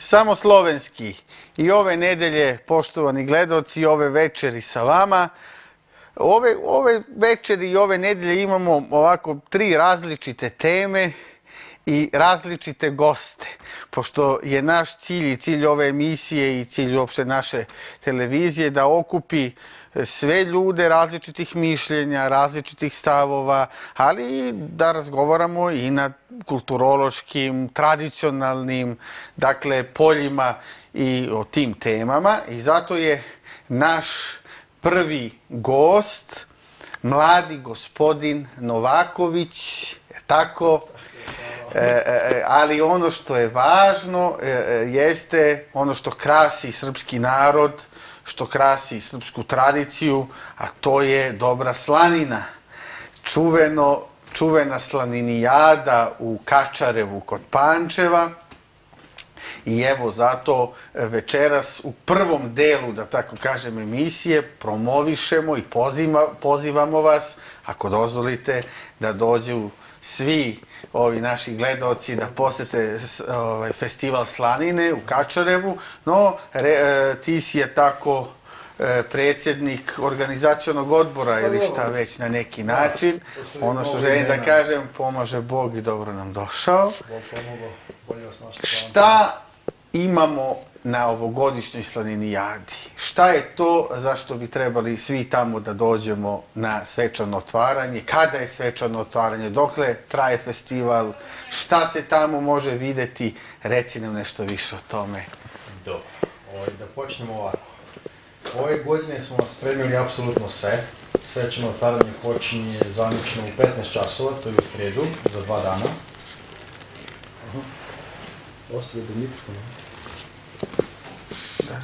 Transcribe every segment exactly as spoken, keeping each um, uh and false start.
samo slovenski. I ove nedelje, poštovani gledaoci, ove večeri sa vama. Ove, ove večeri i ove nedelje imamo ovako tri različite teme i različite goste. Pošto je naš cilj i cilj ove emisije i cilj uopšte naše televizije da okupi sve ljude različitih mišljenja, različitih stavova, ali i da razgovaramo i na kulturološkim, tradicionalnim, dakle, poljima i o tim temama. I zato je naš prvi gost mladi gospodin Novaković, tako? E, ali ono što je važno e, jeste ono što krasi srpski narod, što krasi srpsku tradiciju, a to je dobra slanina. Čuveno, čuvena slaninijada u Kačarevu kod Pančeva. I evo zato večeras u prvom delu, da tako kažem, emisije promovišemo i poziva, pozivamo vas, ako dozvolite, da dođu svi ovi naši gledaoci da posete ovaj, festival slanine u Kačarevu. No, re, ti si je tako predsjednik organizacionog odbora ili šta već na neki način. Ono što želim da kažem, pomaže Bog i dobro nam došao. Šta imamo na ovogodišnjoj slaninijadi? Šta je to zašto bi trebali svi tamo da dođemo na svečano otvaranje? Kada je svečano otvaranje? Dokle traje festival? Šta se tamo može videti? Reci nam nešto više o tome. Dobro. Da počnemo ovako. Ove godine smo spremili apsolutno sve. Svečano otvaranje počinje zvanično u petnaest časova, to je u sredu, za dva dana. Ostaje do mikrofona. Da.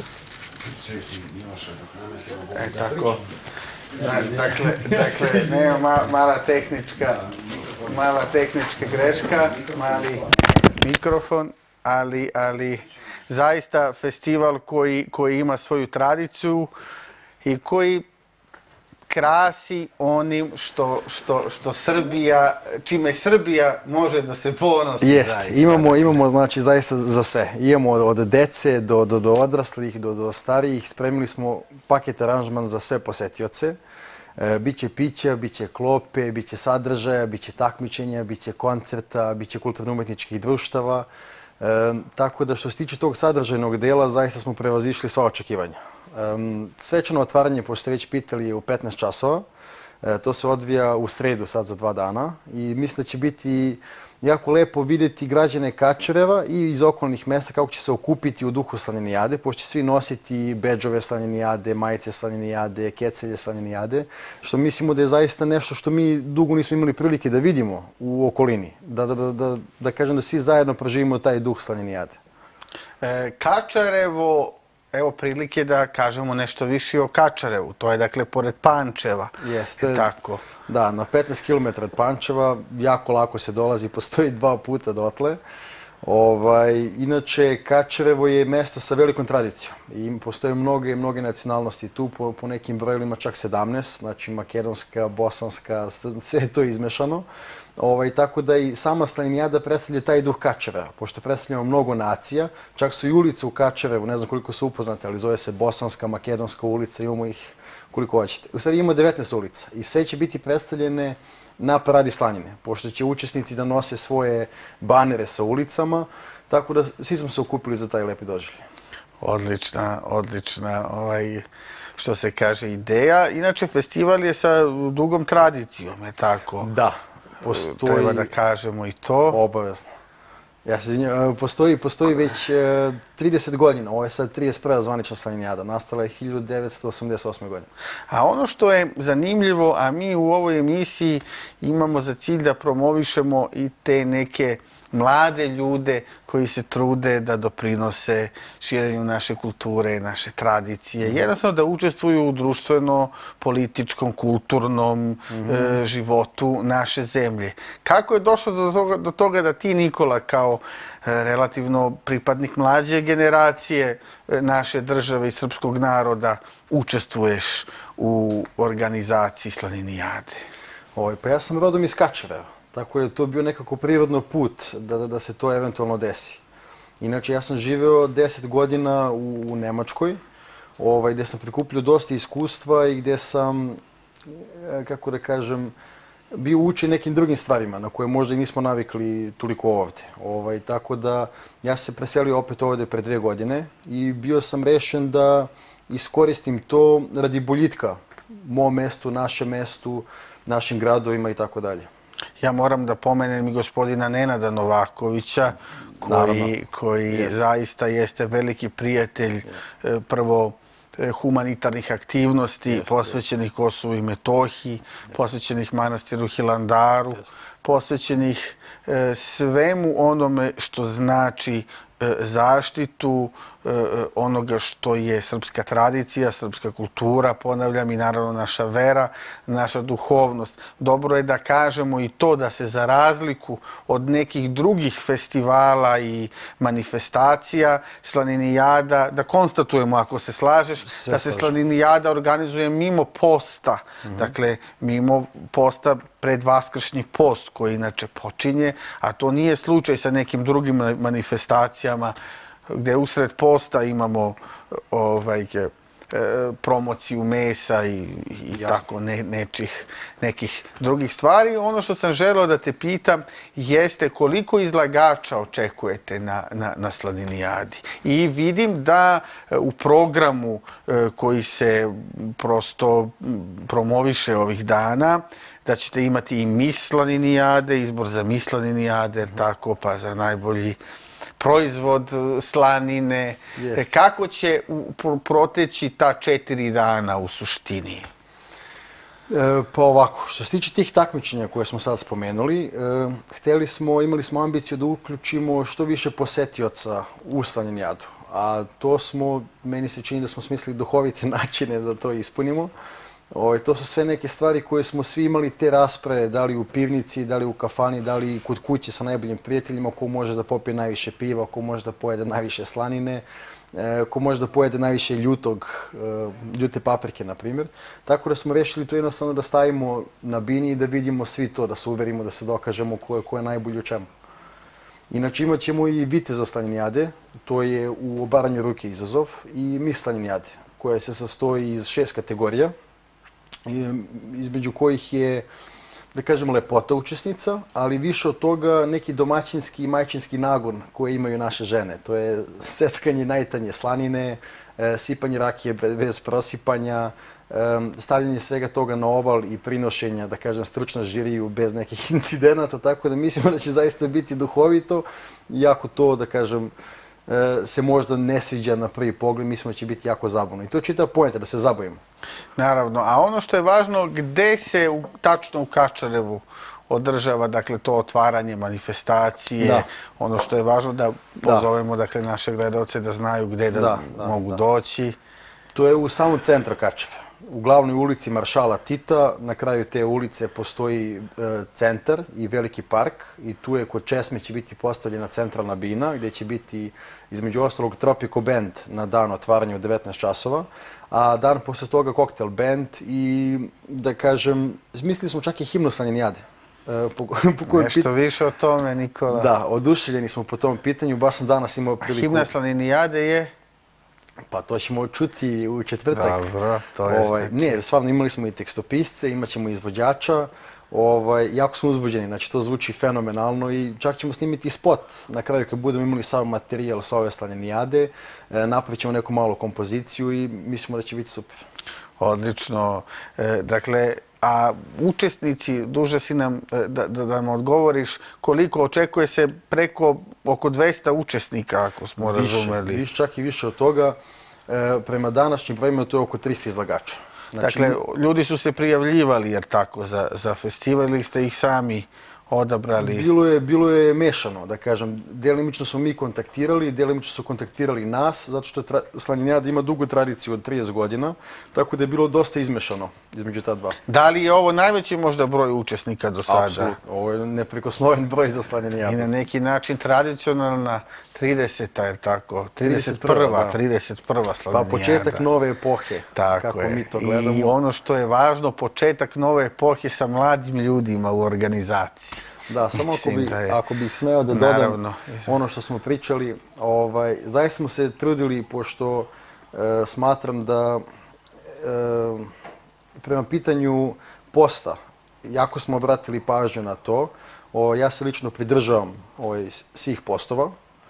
E, tako. Dakle, dakle, nema mala tehnička, mala tehnička greška, mali mikrofon, ali, ali zaista festival koji, koji ima svoju tradiciju i koji krasi onim što, što, što Srbija, čime Srbija može da se ponosi. Jeste, imamo, imamo znači zaista za sve. Imamo od dece do, do, do odraslih, do, do starijih. Spremili smo paket aranžman za sve posetioce. E, biće pića, biće klope, biće sadržaja, biće takmičenja, biće koncerta, biće kulturno-umetničkih društava. E, tako da što se tiče tog sadržajnog dela, zaista smo prevazišli sva očekivanja. Um, svečano otvaranje, pošto ste već pitali, je u petnaest časova. E, to se odvija u sredu, sad za dva dana. I mislim da će biti jako lepo vidjeti građane Kačareva i iz okolnih mesta kako će se okupiti u duhu slaninijade, pošto će svi nositi bedžove slaninijade, majice slaninijade, kecelje slaninijade, što mislimo da je zaista nešto što mi dugo nismo imali prilike da vidimo u okolini. Da, da, da, da, da kažem da svi zajedno proživimo taj duh slaninijade. E, Kačarevo, evo prilike da kažemo nešto više o Kačarevu. To je dakle pored Pančeva. Jeste. Tako. Da, na petnaest kilometara od Pančeva, jako lako se dolazi, postoji dva puta dotle. Ovaj, inače, Kačarevo je mesto sa velikom tradicijom i postoje mnoge, mnoge nacionalnosti tu, po, po nekim brojilima čak sedamnaest, znači makedonska, bosanska, sve je to izmešano. Ovaj, tako da i sama slaninijada predstavlja taj duh Kačareva, pošto predstavljamo mnogo nacija, čak su i ulice u Kačarevu, ne znam koliko su upoznate, ali zove se Bosanska, Makedonska ulica, imamo ih koliko hoćete. U stvari imamo devetnaest ulica i sve će biti predstavljene na paradi slanine, pošto će učesnici da nose svoje banere sa ulicama, tako da svi smo se okupili za taj lepi doživljaj. Odlična, odlična, ovaj, što se kaže, ideja. Inače, festival je sa dugom tradicijom, je tako? Da. Postoji, treba da kažemo i to. Obavezno. Ja se izvinjam, postoji, postoji već trideset godina, ovo je sad trideset prva zvanična slaninijada, nastala je hiljadu devetsto osamdeset osme. godine. A ono što je zanimljivo, a mi u ovoj emisiji imamo za cilj da promovišemo i te neke mlade ljude koji se trude da doprinose širenju naše kulture, naše tradicije. Jednostavno da učestvuju u društveno-političkom, kulturnom mm-hmm. e, životu naše zemlje. Kako je došlo do toga, do toga da ti, Nikola, kao e, relativno pripadnik mlađe generacije e, naše države i srpskog naroda, učestvuješ u organizaciji slaninijade? Oj, pa ja sam rodom iz Kačareva. Tako da je to bio nekako prirodno put da, da, da se to eventualno desi. Inače, ja sam živeo deset godina u, u Nemačkoj, ovaj, gdje sam prikupljio dosta iskustva i gdje sam, kako da kažem, bio učen nekim drugim stvarima na koje možda i nismo navikli toliko ovdje. Ovaj, tako da ja sam se preselio opet ovdje pre dve godine i bio sam rešen da iskoristim to radi boljitka mom mestu, našem mestu, našim gradovima i tako dalje. Ja moram da pomenem i gospodina Nenada Novakovića, koji, koji yes. zaista jeste veliki prijatelj yes. prvo humanitarnih aktivnosti yes, posvećenih yes. Kosovu i Metohiji, yes. posvećenih manastiru Hilandaru, yes. posvećenih e, svemu onome što znači e, zaštitu e, onoga što je srpska tradicija, srpska kultura, ponavljam, i naravno naša vera, naša duhovnost. Dobro je da kažemo i to da se za razliku od nekih drugih festivala i manifestacija Slaninijada, da konstatujemo, ako se slažeš, Sve da se slažem. Slaninijada organizuje mimo posta, mm-hmm. dakle mimo posta pred Vaskršnji post koji inače počinje, a to nije slučaj sa nekim drugim manifestacijama gdje usred posta imamo ovaj, promociju mesa i, i tako ne, nečih, nekih drugih stvari. Ono što sam želeo da te pitam jeste koliko izlagača očekujete na, na, na Slaninijadi. I vidim da u programu koji se prosto promoviše ovih dana, da ćete imati i Miss Slaninijade, izbor za Miss Slaninijade, jer tako, pa za najbolji proizvod slanine. Yes. Kako će proteći ta četiri dana u suštini? E, pa ovako, što se tiče tih takmičenja koje smo sad spomenuli, e, hteli smo, imali smo ambiciju da uključimo što više posetioca u Slaninijadu. A to smo, meni se čini da smo smislili duhovite načine da to ispunimo. Ovo, to su sve neke stvari koje smo svi imali te rasprave, da li u pivnici, da li u kafani, da li kod kuće sa najboljim prijateljima, ko može da popije najviše piva, ko može da pojede najviše slanine, ko može da pojede najviše ljutog, ljute paprike, na primjer. Tako da smo rešili to jednostavno da stavimo na bini i da vidimo svi to, da se uverimo, da se dokažemo ko je, ko je najbolji u čemu. Inače imat ćemo i viteza Slaninijade, to je u obaranju ruke izazov, i Miss Slaninijade, koja se sastoji iz šest kategorija, između kojih je, da kažem, lepota učesnica, ali više od toga neki domaćinski i majčinski nagon koje imaju naše žene. To je seckanje najtanje slanine, sipanje rakije bez prosipanja, stavljanje svega toga na oval i prinošenja, da kažem, stručna žiriju bez nekih incidenata, tako da mislimo da će zaista biti duhovito, iako to, da kažem, se možda ne sviđa na prvi pogled, mislimo da će biti jako zabavno. I to je čitava poenta, da se zabavimo. Naravno, a ono što je važno, gde se u, tačno u Kačarevu održava, dakle, to otvaranje manifestacije, da. Ono što je važno da pozovemo, da. dakle, naše gledalce da znaju gde da, da, da mogu da. doći. To je u samom centru Kačareva. U glavnoj ulici Maršala Tita, na kraju te ulice postoji e, centar i veliki park i tu je kod česme će biti postavljena centralna bina gdje će biti između ostalog Tropico Band na dan otvaranja u devetnaest časova, a dan posle toga koktel band i, da kažem, mislili smo čak i himnu Slaninijade. E, po, po Nešto pit... više o tome, Nikola. Da, oduševljeni smo po tom pitanju, baš sam danas imao priliku... A himna Slaninijade je? Pa to ćemo čuti u četvrtak. Dobro, to je ovaj, znači. Ne, stvarno imali smo i tekstopisce, imat ćemo izvođača. Ovaj, jako smo uzbuđeni, znači to zvuči fenomenalno i čak ćemo snimiti spot. Na kraju kad budemo imali sav materijal sa ove Slaninijade, napravit ćemo neku malu kompoziciju i mislimo da će biti super. Odlično. E, dakle, a učesnici, duže si nam da, da, da nam odgovoriš, koliko očekuje se preko oko dvesta učesnika, ako smo više, razumeli? Više, čak i više od toga. E, prema današnjim brojima to je oko trista izlagača. Znači, dakle, ljudi su se prijavljivali, jer tako, za, za festival ili ste ih sami odabrali? Bilo je, bilo je mešano, da kažem. Delimično smo mi kontaktirali, delimično su kontaktirali nas, zato što tra... Slaninijada ima dugu tradiciju od trideset godina, tako da je bilo dosta izmešano između ta dva. Da li je ovo najveći možda broj učesnika do sada? Apsolutno, ovo je neprikosnoven broj za Slaninijadu. I na neki način tradicionalna trideseta, jer tako? trideset prva, trideset prva Slaninijada. Pa početak nove epohe, tako kako je. mi to gledamo. I ono što je važno, početak nove epohe sa mladim ljudima u organizaciji. Americi. Da, samo ako Mislim bi, da je- ako bi smeo da dodam Naravno. ono što smo pričali, ovaj, zaista smo se trudili, pošto e, smatram da e, prema pitanju posta, jako smo obratili pažnju na to. O, ja se lično pridržavam ovaj, svih postova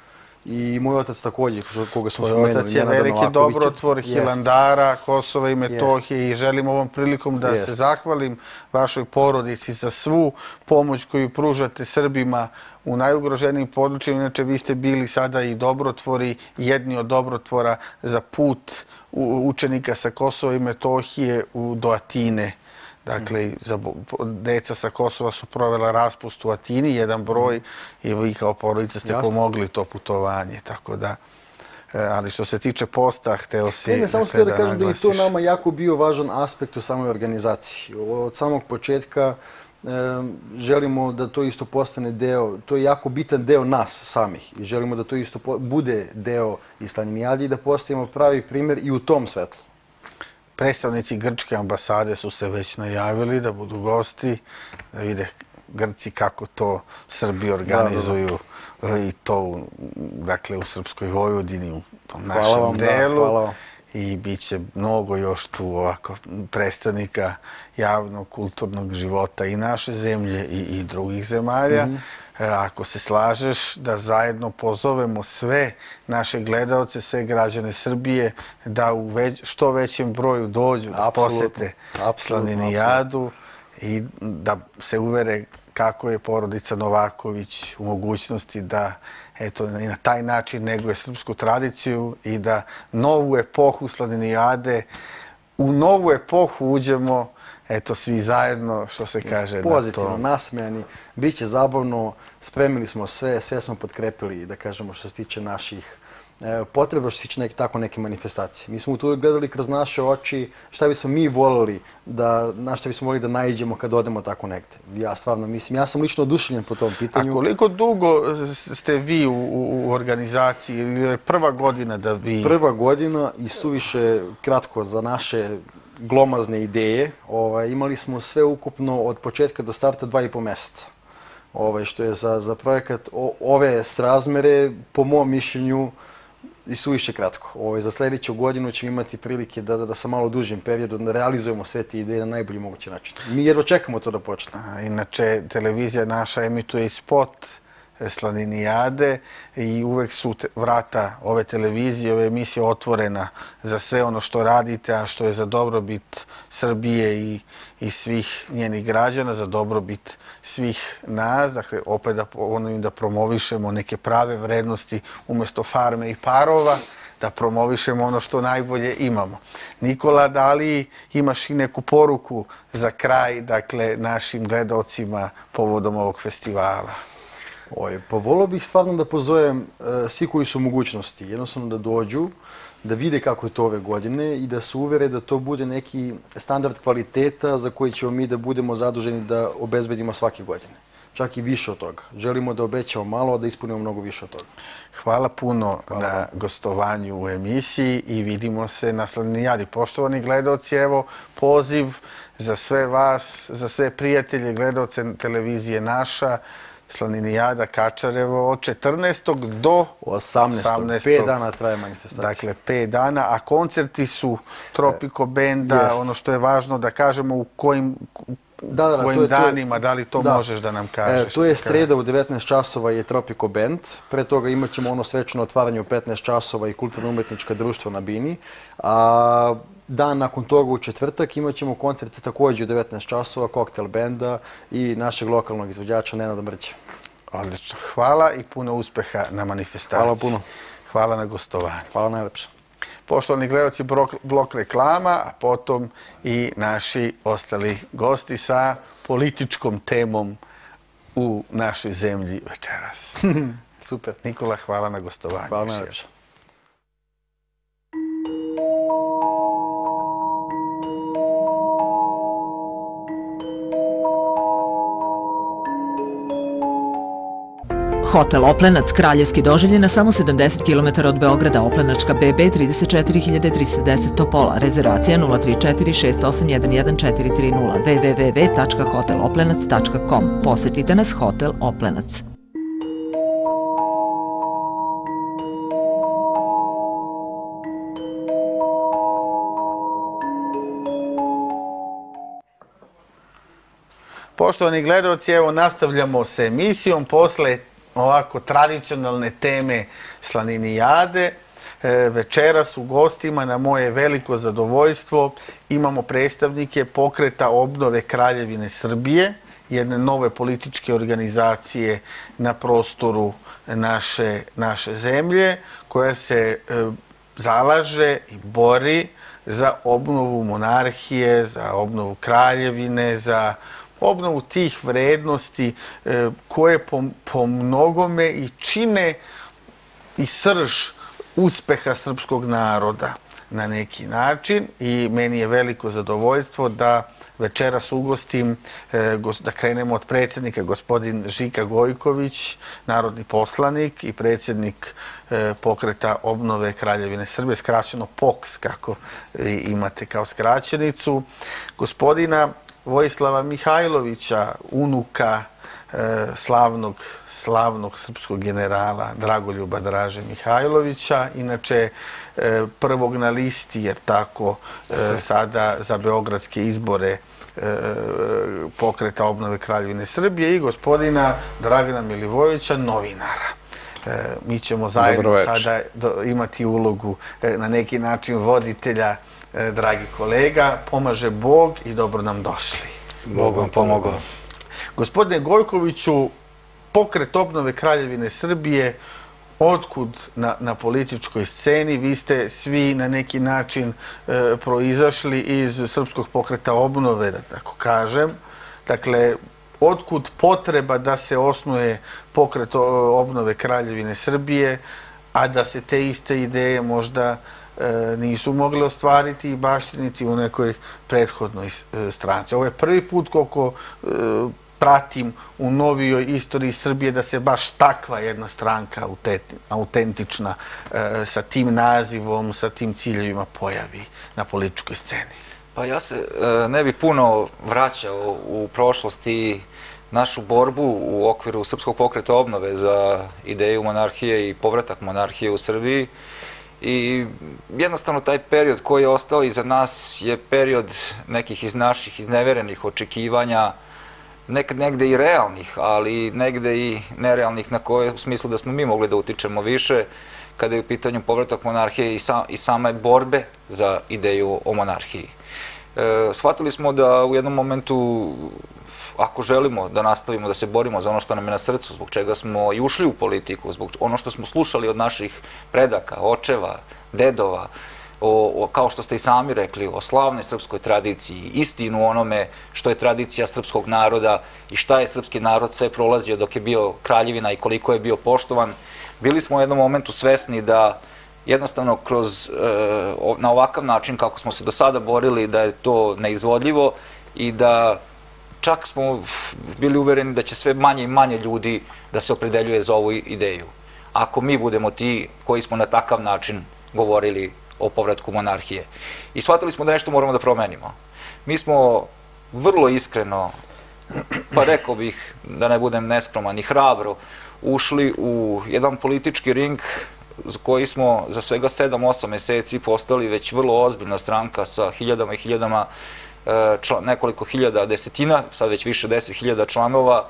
i moj otac također, što- koga smo Tvoj spomenuli, otac je Nenada veliki Novakovića. dobrotvor Jest. Hilandara, Kosova i Metohije i želim ovom prilikom da Jest. se zahvalim vašoj porodici za svu pomoć koju pružate Srbima u najugroženijim područjima. Inače, vi ste bili sada i dobrotvori, jedni od dobrotvora za put u- učenika sa Kosova i Metohije u, do Atine. Dakle, za, bo- deca sa Kosova su provela raspust u Atini, jedan broj, i vi kao porodica ste Jasno. pomogli to putovanje, tako da... E, ali što se tiče posta, hteo si... Ne, ne, samo dakle, sam da kažem da je to naglasiš. nama jako bio važan aspekt u samoj organizaciji. Od samog početka e, želimo da to isto postane deo, to je jako bitan deo nas samih i želimo da to isto po- bude deo Islanimijadi i da postavimo pravi primjer i u tom svetlu. Predstavnici Grčke ambasade su se već najavili da budu gosti, da vide Grci kako to Srbi organizuju i to u, dakle, u Srpskoj Vojvodini, u tom Hvala našem vam, da, delu. hvala vam. I bit će mnogo još tu ovako predstavnika javnog kulturnog života i naše zemlje i, i drugih zemalja. E, Ako se slažeš da zajedno pozovemo sve naše gledaoce, sve građane Srbije da u već, što većem broju dođu da Apsolutno, posete apsolutno, Slaninijadu i da se uvere kako je porodica Novaković u mogućnosti da eto, i na taj način neguje srpsku tradiciju i da novu epohu Slaninijade, u novu epohu uđemo eto, svi zajedno, što se kaže, Pozitivno, na to. nasmejani, bit će zabavno, spremili smo sve, sve smo potkrepili, da kažemo, što se tiče naših e, potreba, što se tiče nek, tako neke manifestacije. Mi smo tu gledali kroz naše oči šta bismo mi volili, da, na šta bismo volili da naiđemo kad odemo tako negde. Ja stvarno mislim, ja sam lično oduševljen po tom A pitanju. koliko dugo ste vi u, u, u organizaciji? Ili je prva godina da vi... Prva godina i suviše kratko za naše glomazne ideje. Ovaj, imali smo sve ukupno od početka do starta dva i po mjeseca. Ovaj, što je za, za projekat o, ove strazmere, po mom mišljenju, i suviše kratko. Ovaj, za sljedeću godinu ćemo imati prilike da, da, da sa malo dužim periodom da realizujemo sve te ideje na najbolji mogući način. Mi jedva čekamo to da počne. A, Inače, televizija naša emituje i spot Slaninijade i uvek su te, vrata ove televizije, ove emisije otvorena za sve ono što radite, a što je za dobrobit Srbije i, i svih njenih građana, za dobrobit svih nas. Dakle, opet da, ono, da promovišemo neke prave vrednosti umjesto farme i parova, da promovišemo ono što najbolje imamo. Nikola, da li imaš i neku poruku za kraj, dakle, našim gledaocima povodom ovog festivala? Oj, pa volio bih stvarno da pozovem e, svi koji su u mogućnosti, jednostavno da dođu, da vide kako je to ove godine i da se uvere da to bude neki standard kvaliteta za koji ćemo mi da budemo zaduženi da obezbedimo svake godine. Čak i više od toga. Želimo da obećamo malo, a da ispunimo mnogo više od toga. Hvala puno na gostovanju u emisiji i vidimo se na Slaninijadi. Poštovani gledaoci, evo poziv za sve vas, za sve prijatelje, gledaoce televizije Naša, Slaninijada Kačarevo od četrnaestog do osamnaestog pet dana traje manifestacija. Dakle, pet dana, a koncerti su Tropico Benda, jest. ono što je važno da kažemo u kojim, Da, da, da, kojim to je- to je- danima, da li to da. možeš da nam kažeš? E, to je sreda u devetnaest časova je Tropico Band. Pre toga imat ćemo ono svečano otvaranje u petnaest časova i kulturno-umetnička društvo na Bini. A dan nakon toga u četvrtak imat ćemo koncerte također u devetnaest časova, koktel benda i našeg lokalnog izvođača Nenada Mrđa. Odlično. Hvala i puno uspeha na manifestaciji. Hvala puno. Hvala na gostovanju. Hvala najlepše. Poštovani gledalci, blok, blok reklama, a potom i naši ostali gosti sa političkom temom u našoj zemlji večeras. Super. Nikola, hvala na gostovanju. Hvala najlepše. Hotel Oplenac, kraljevski doživljaj na samo sedamdeset kilometara od Beograda, Oplenačka B B trideset četiri hiljade trista deset Topola, rezervacija nula tri četiri šest osam jedan jedan četiri tri nula, w w w tačka hotel oplenac tačka com. Posetite nas Hotel Oplenac. Poštovani gledalci, evo nastavljamo s emisijom posle ovako tradicionalne teme slaninijade. Večeras u gostima na moje veliko zadovoljstvo imamo predstavnike Pokreta obnove Kraljevine Srbije, jedne nove političke organizacije na prostoru naše, naše zemlje, koja se e, zalaže i bori za obnovu monarhije, za obnovu kraljevine, za obnovu tih vrednosti e, koje po, po mnogome i čine i srž uspeha srpskog naroda na neki način. I meni je veliko zadovoljstvo da večeras ugostim, e, gos, da krenemo od predsjednika, gospodin Žika Gojković, narodni poslanik i predsjednik e, Pokreta obnove Kraljevine Srbije, skraćeno P O K S, kako e, imate kao skraćenicu, gospodina Vojislava Mihajlovića, unuka e, slavnog, slavnog srpskog generala Dragoljuba Draže Mihajlovića, inače e, prvog na listi, jer tako e, sada za beogradske izbore e, Pokreta obnove Kraljevine Srbije, i gospodina Dragana Milivojevića, novinara. E, mi ćemo zajedno sada do, imati ulogu e, na neki način voditelja. Dragi kolega, pomaže Bog i dobro nam došli. Bog vam pomogao. Gospodine Gojkoviću, Pokret obnove Kraljevine Srbije, otkud na, na političkoj sceni? Vi ste svi na neki način e, proizašli iz Srpskog pokreta obnove, da tako kažem. Dakle, otkud potreba da se osnuje Pokret obnove Kraljevine Srbije, a da se te iste ideje možda nisu mogli ostvariti i baštiniti u nekoj prethodnoj stranci. Ovo je prvi put koliko pratim u novijoj istoriji Srbije da se baš takva jedna stranka autentična sa tim nazivom, sa tim ciljevima pojavi na političkoj sceni. Pa ja se ne bi puno vraćao u prošlosti našu borbu u okviru Srpskog pokreta obnove za ideju monarhije i povratak monarhije u Srbiji. I jednostavno taj period koji je ostao iza nas je period nekih iz naših izneverenih očekivanja, nekad negde i realnih, ali negde i nerealnih, na koje u smislu da smo mi mogli da utičemo više kada je u pitanju povratak monarhije i, sa, i same borbe za ideju o monarhiji. E, shvatili smo da u jednom momentu, ako želimo da nastavimo da se borimo za ono što nam je na srcu, zbog čega smo i ušli u politiku, zbog ono što smo slušali od naših predaka, očeva, dedova, o, o, kao što ste i sami rekli, o slavnoj srpskoj tradiciji, istinu onome što je tradicija srpskog naroda i šta je srpski narod sve prolazio dok je bio kraljevina i koliko je bio poštovan, bili smo u jednom momentu svesni da jednostavno kroz, e, na ovakav način kako smo se do sada borili, da je to neizvodljivo i da čak smo bili uvereni da će sve manje i manje ljudi da se opredeljuje za ovu ideju. Ako mi budemo ti koji smo na takav način govorili o povratku monarhije. I shvatili smo da nešto moramo da promenimo. Mi smo vrlo iskreno, pa rekao bih, da ne budem neskroman i hrabro, ušli u jedan politički ring za koji smo za svega sedam osam meseci postali već vrlo ozbiljna stranka sa hiljadama i hiljadama Član, nekoliko hiljada, desetina, sad već više deset hiljada članova,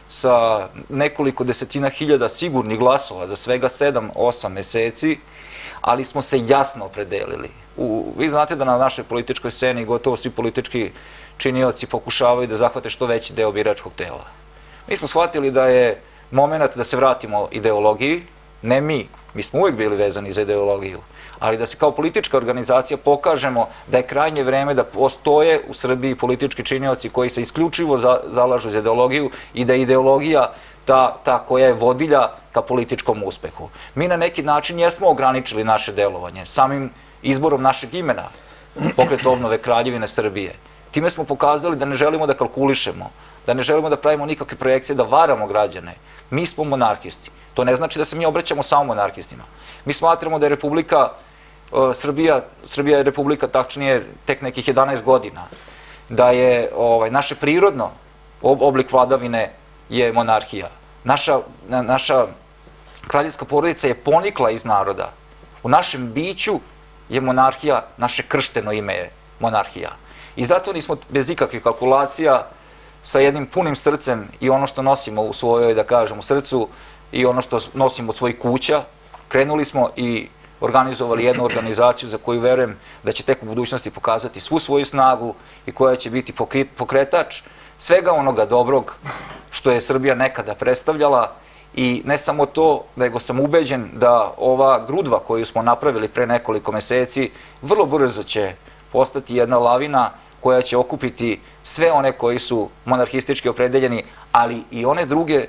sa nekoliko desetina hiljada sigurnih glasova za svega sedam osam meseci, ali smo se jasno opredelili. U, vi znate da na našoj političkoj sceni gotovo svi politički činioci pokušavaju da zahvate što veći deo biračkog tela. Mi smo shvatili da je moment da se vratimo ideologiji, ne mi, mi smo uvijek bili vezani za ideologiju, ali da se kao politička organizacija pokažemo da je krajnje vreme da postoje u Srbiji politički činioci koji se isključivo za, zalažu za ideologiju i da je ideologija ta, ta koja je vodilja ka političkom uspehu. Mi na neki način jesmo ograničili naše delovanje samim izborom našeg imena, Pokret obnove Kraljevine Srbije. Time smo pokazali da ne želimo da kalkulišemo, da ne želimo da pravimo nikakve projekcije, da varamo građane. Mi smo monarhisti. To ne znači da se mi obraćamo samo monarhistima. Mi smatramo da je Republika Srbija, Srbija je Republika tačnije tek nekih jedanaest godina, da je naše prirodno oblik vladavine je monarhija. Naša, naša kraljevska porodica je ponikla iz naroda. U našem biću je monarhija, naše kršteno ime je monarhija. I zato nismo bez ikakvih kalkulacija, sa jednim punim srcem i ono što nosimo u svojoj, da kažem, u srcu i ono što nosimo od svojih kuća, krenuli smo i organizovali jednu organizaciju za koju verujem da će tek u budućnosti pokazati svu svoju snagu i koja će biti pokretač svega onoga dobrog što je Srbija nekada predstavljala. I ne samo to, nego sam ubeđen da ova grudva koju smo napravili pre nekoliko meseci vrlo brzo će postati jedna lavina koja će okupiti sve one koji su monarhistički opredeljeni, ali i one druge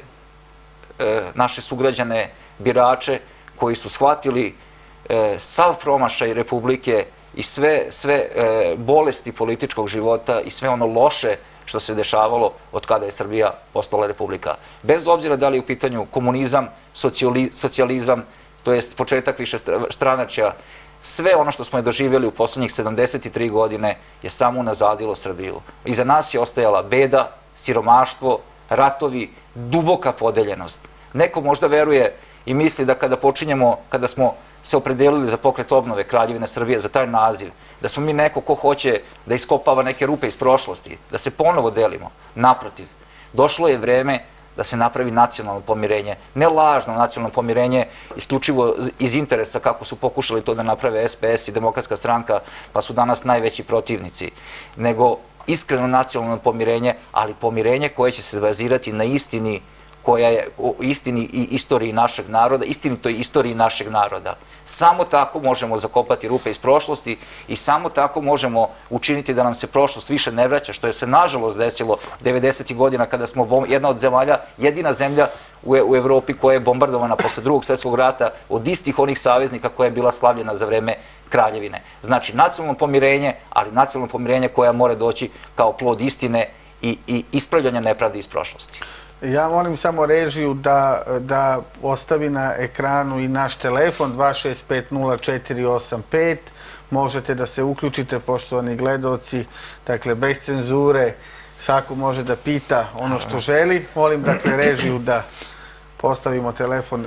naše sugrađane, birače, koji su shvatili sav promašaj Republike i sve bolesti političkog života i sve ono loše što se dešavalo od kada je Srbija postala Republika. Bez obzira da li je u pitanju komunizam, socijalizam, to jest početak više stranačja, sve ono što smo je doživjeli u poslednjih sedamdeset tri godine je samo unazadilo Srbiju. Iza nas je ostajala beda, siromaštvo, ratovi, duboka podeljenost. Neko možda veruje i misli da kada počinjemo, kada smo se opredelili za pokret obnove Kraljevine Srbije, za taj naziv, da smo mi neko ko hoće da iskopava neke rupe iz prošlosti, da se ponovo delimo. Naprotiv, došlo je vreme da se napravi nacionalno pomirenje, ne lažno nacionalno pomirenje, isključivo iz interesa kako su pokušali to da naprave S P S i Demokratska stranka, pa su danas najveći protivnici, nego iskreno nacionalno pomirenje, ali pomirenje koje će se bazirati na istini, koja je o istini i istoriji našeg naroda, istinitoj istoriji našeg naroda. Samo tako možemo zakopati rupe iz prošlosti i samo tako možemo učiniti da nam se prošlost više ne vraća, što je se nažalost desilo devedesetih godina kada smo jedna od zemalja, jedina zemlja u Evropi koja je bombardovana posle Drugog svjetskog rata od istih onih saveznika koja je bila slavljena za vreme Kraljevine. Znači, nacionalno pomirenje, ali nacionalno pomirenje koja mora doći kao plod istine i ispravljanja nepravde iz prošlosti. Ja molim samo režiju da ostavi na ekranu i naš telefon dva šest pet nula četiri osam pet. Možete da se uključite, poštovani gledaoci, dakle, bez cenzure. Svako može da pita ono što želi. Molim, dakle, režiju da postavimo telefon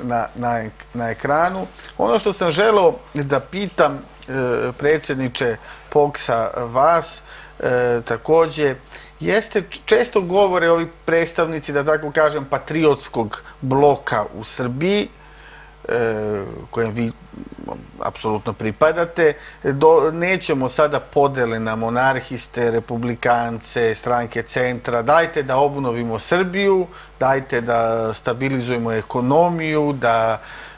na ekranu. Ono što sam želeo da pitam, predsjedniče P O K S-a, vas, takođe, jeste, često govore ovi predstavnici, da tako kažem, patriotskog bloka u Srbiji, kojem vi apsolutno pripadate. Nećemo sada podele na monarhiste, republikance, stranke centra. Dajte da obnovimo Srbiju, dajte da stabilizujemo ekonomiju, da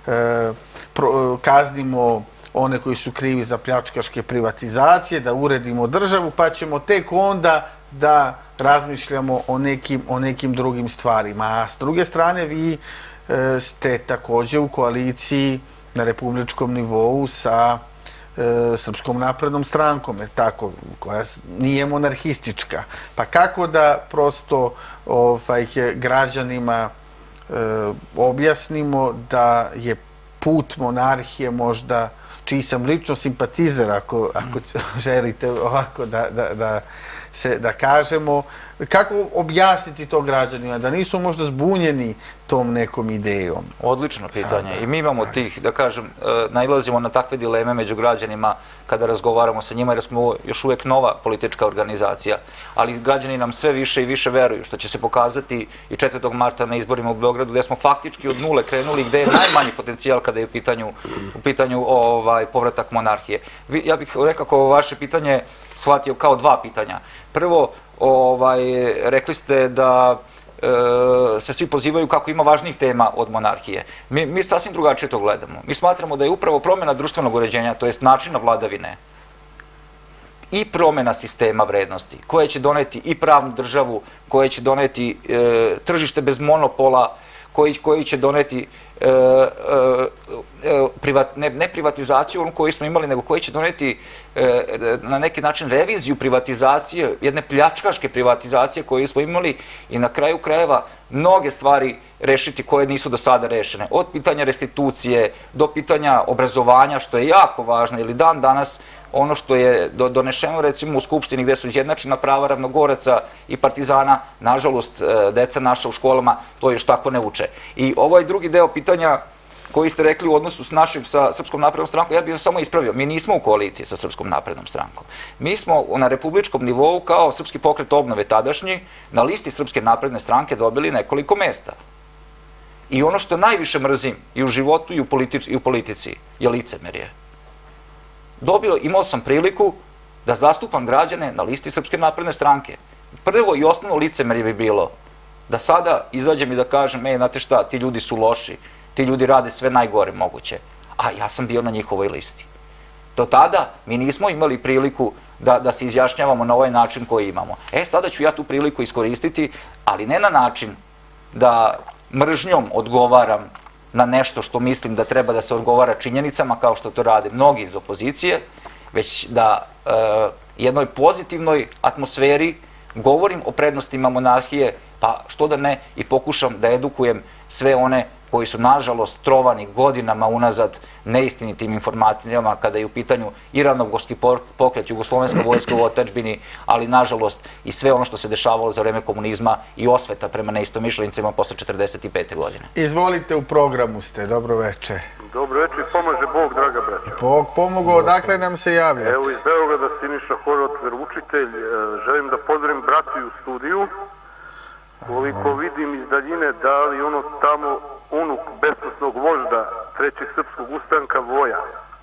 kaznimo one koji su krivi za pljačkaške privatizacije, da uredimo državu, pa ćemo tek onda da razmišljamo o nekim drugim stvarima. A s druge strane, vi ste također u koaliciji na republičkom nivou sa Srpskom naprednom strankom, jer tako, koja nije monarhistička. Pa kako da prosto građanima objasnimo da je put monarhije možda, čiji sam lično simpatizer, ako želite ovako da kažemo, kako objasniti to građanima, da nisu možda zbunjeni tom nekom idejom? Odlično pitanje. I mi imamo tih, da kažem, nailazimo na takve dileme među građanima kada razgovaramo sa njima, jer smo još uvek nova politička organizacija, ali građani nam sve više i više veruju, što će se pokazati i četvrtog marta na izborima u Beogradu, gde smo faktički od nule krenuli, gde je najmanji potencijal kada je u pitanju povratak monarhije. Ja bih nekako vaše pitanje shvatio kao dva pitanja. Prvo, rekli ste da se svi pozivaju kako ima važnijih tema od monarhije. Mi sasvim drugačije to gledamo. Mi smatramo da je upravo promjena društvenog uređenja, to jest načina vladavine, i promjena sistema vrednosti, koja će doneti i pravnu državu, koja će doneti tržište bez monopola, koji će doneti ne privatizaciju onu koju smo imali, nego koji će doneti na neki način reviziju privatizacije, jedne pljačkaške privatizacije koju smo imali i na kraju krajeva mnoge stvari rešiti koje nisu do sada rešene. Od pitanja restitucije do pitanja obrazovanja, što je jako važno, ili dan danas ono što je donešeno recimo u Skupštini gde su izjednačena prava Ravnogoraca i Partizana, nažalost, deca naša u školama to još tako ne uče. I ovaj drugi deo pitanja koji ste rekli u odnosu s našim, sa Srpskom naprednom strankom, ja bih samo ispravio, mi nismo u koaliciji sa Srpskom naprednom strankom. Mi smo na republičkom nivou kao Srpski pokret obnove tadašnji na listi Srpske napredne stranke dobili nekoliko mesta. I ono što najviše mrzim i u životu i u politici je licemerje. Dobio, imao sam priliku da zastupam građane na listi Srpske napredne stranke. Prvo i osnovno licemerje bi bilo da sada izađem i da kažem, ej, znate šta, ti ljudi su loši, ti ljudi rade sve najgore moguće, a ja sam bio na njihovoj listi. Do tada mi nismo imali priliku da se izjašnjavamo na ovaj način koji imamo. E, sada ću ja tu priliku iskoristiti, ali ne na način da mržnjom odgovaram na nešto što mislim da treba da se odgovara činjenicama, kao što to rade mnogi iz opozicije, već da jednoj pozitivnoj atmosferi govorim o prednostima monarhije, pa što da ne i pokušam da edukujem sve one koji su nažalost trovani godinama unazad neistinitim informacijama kada je u pitanju i Ravnogorski pokret, Jugoslovenska vojska u otadžbini, ali nažalost i sve ono što se dešavalo za vreme komunizma i osveta prema neistomišljenicima posle četrdeset pete godine. Izvolite, u programu ste, dobro veče. Dobro veče i pomaže Bog, draga braća. Bog pomogao, odakle nam se javljate? Evo iz Beograda Siniša Horvat, veroučitelj, želim da pozdravim bratiju u studiju. Koliko vidim iz daljine, da li ono tamo unuk besposnog vožda trećeg srpskog ustanka Voja.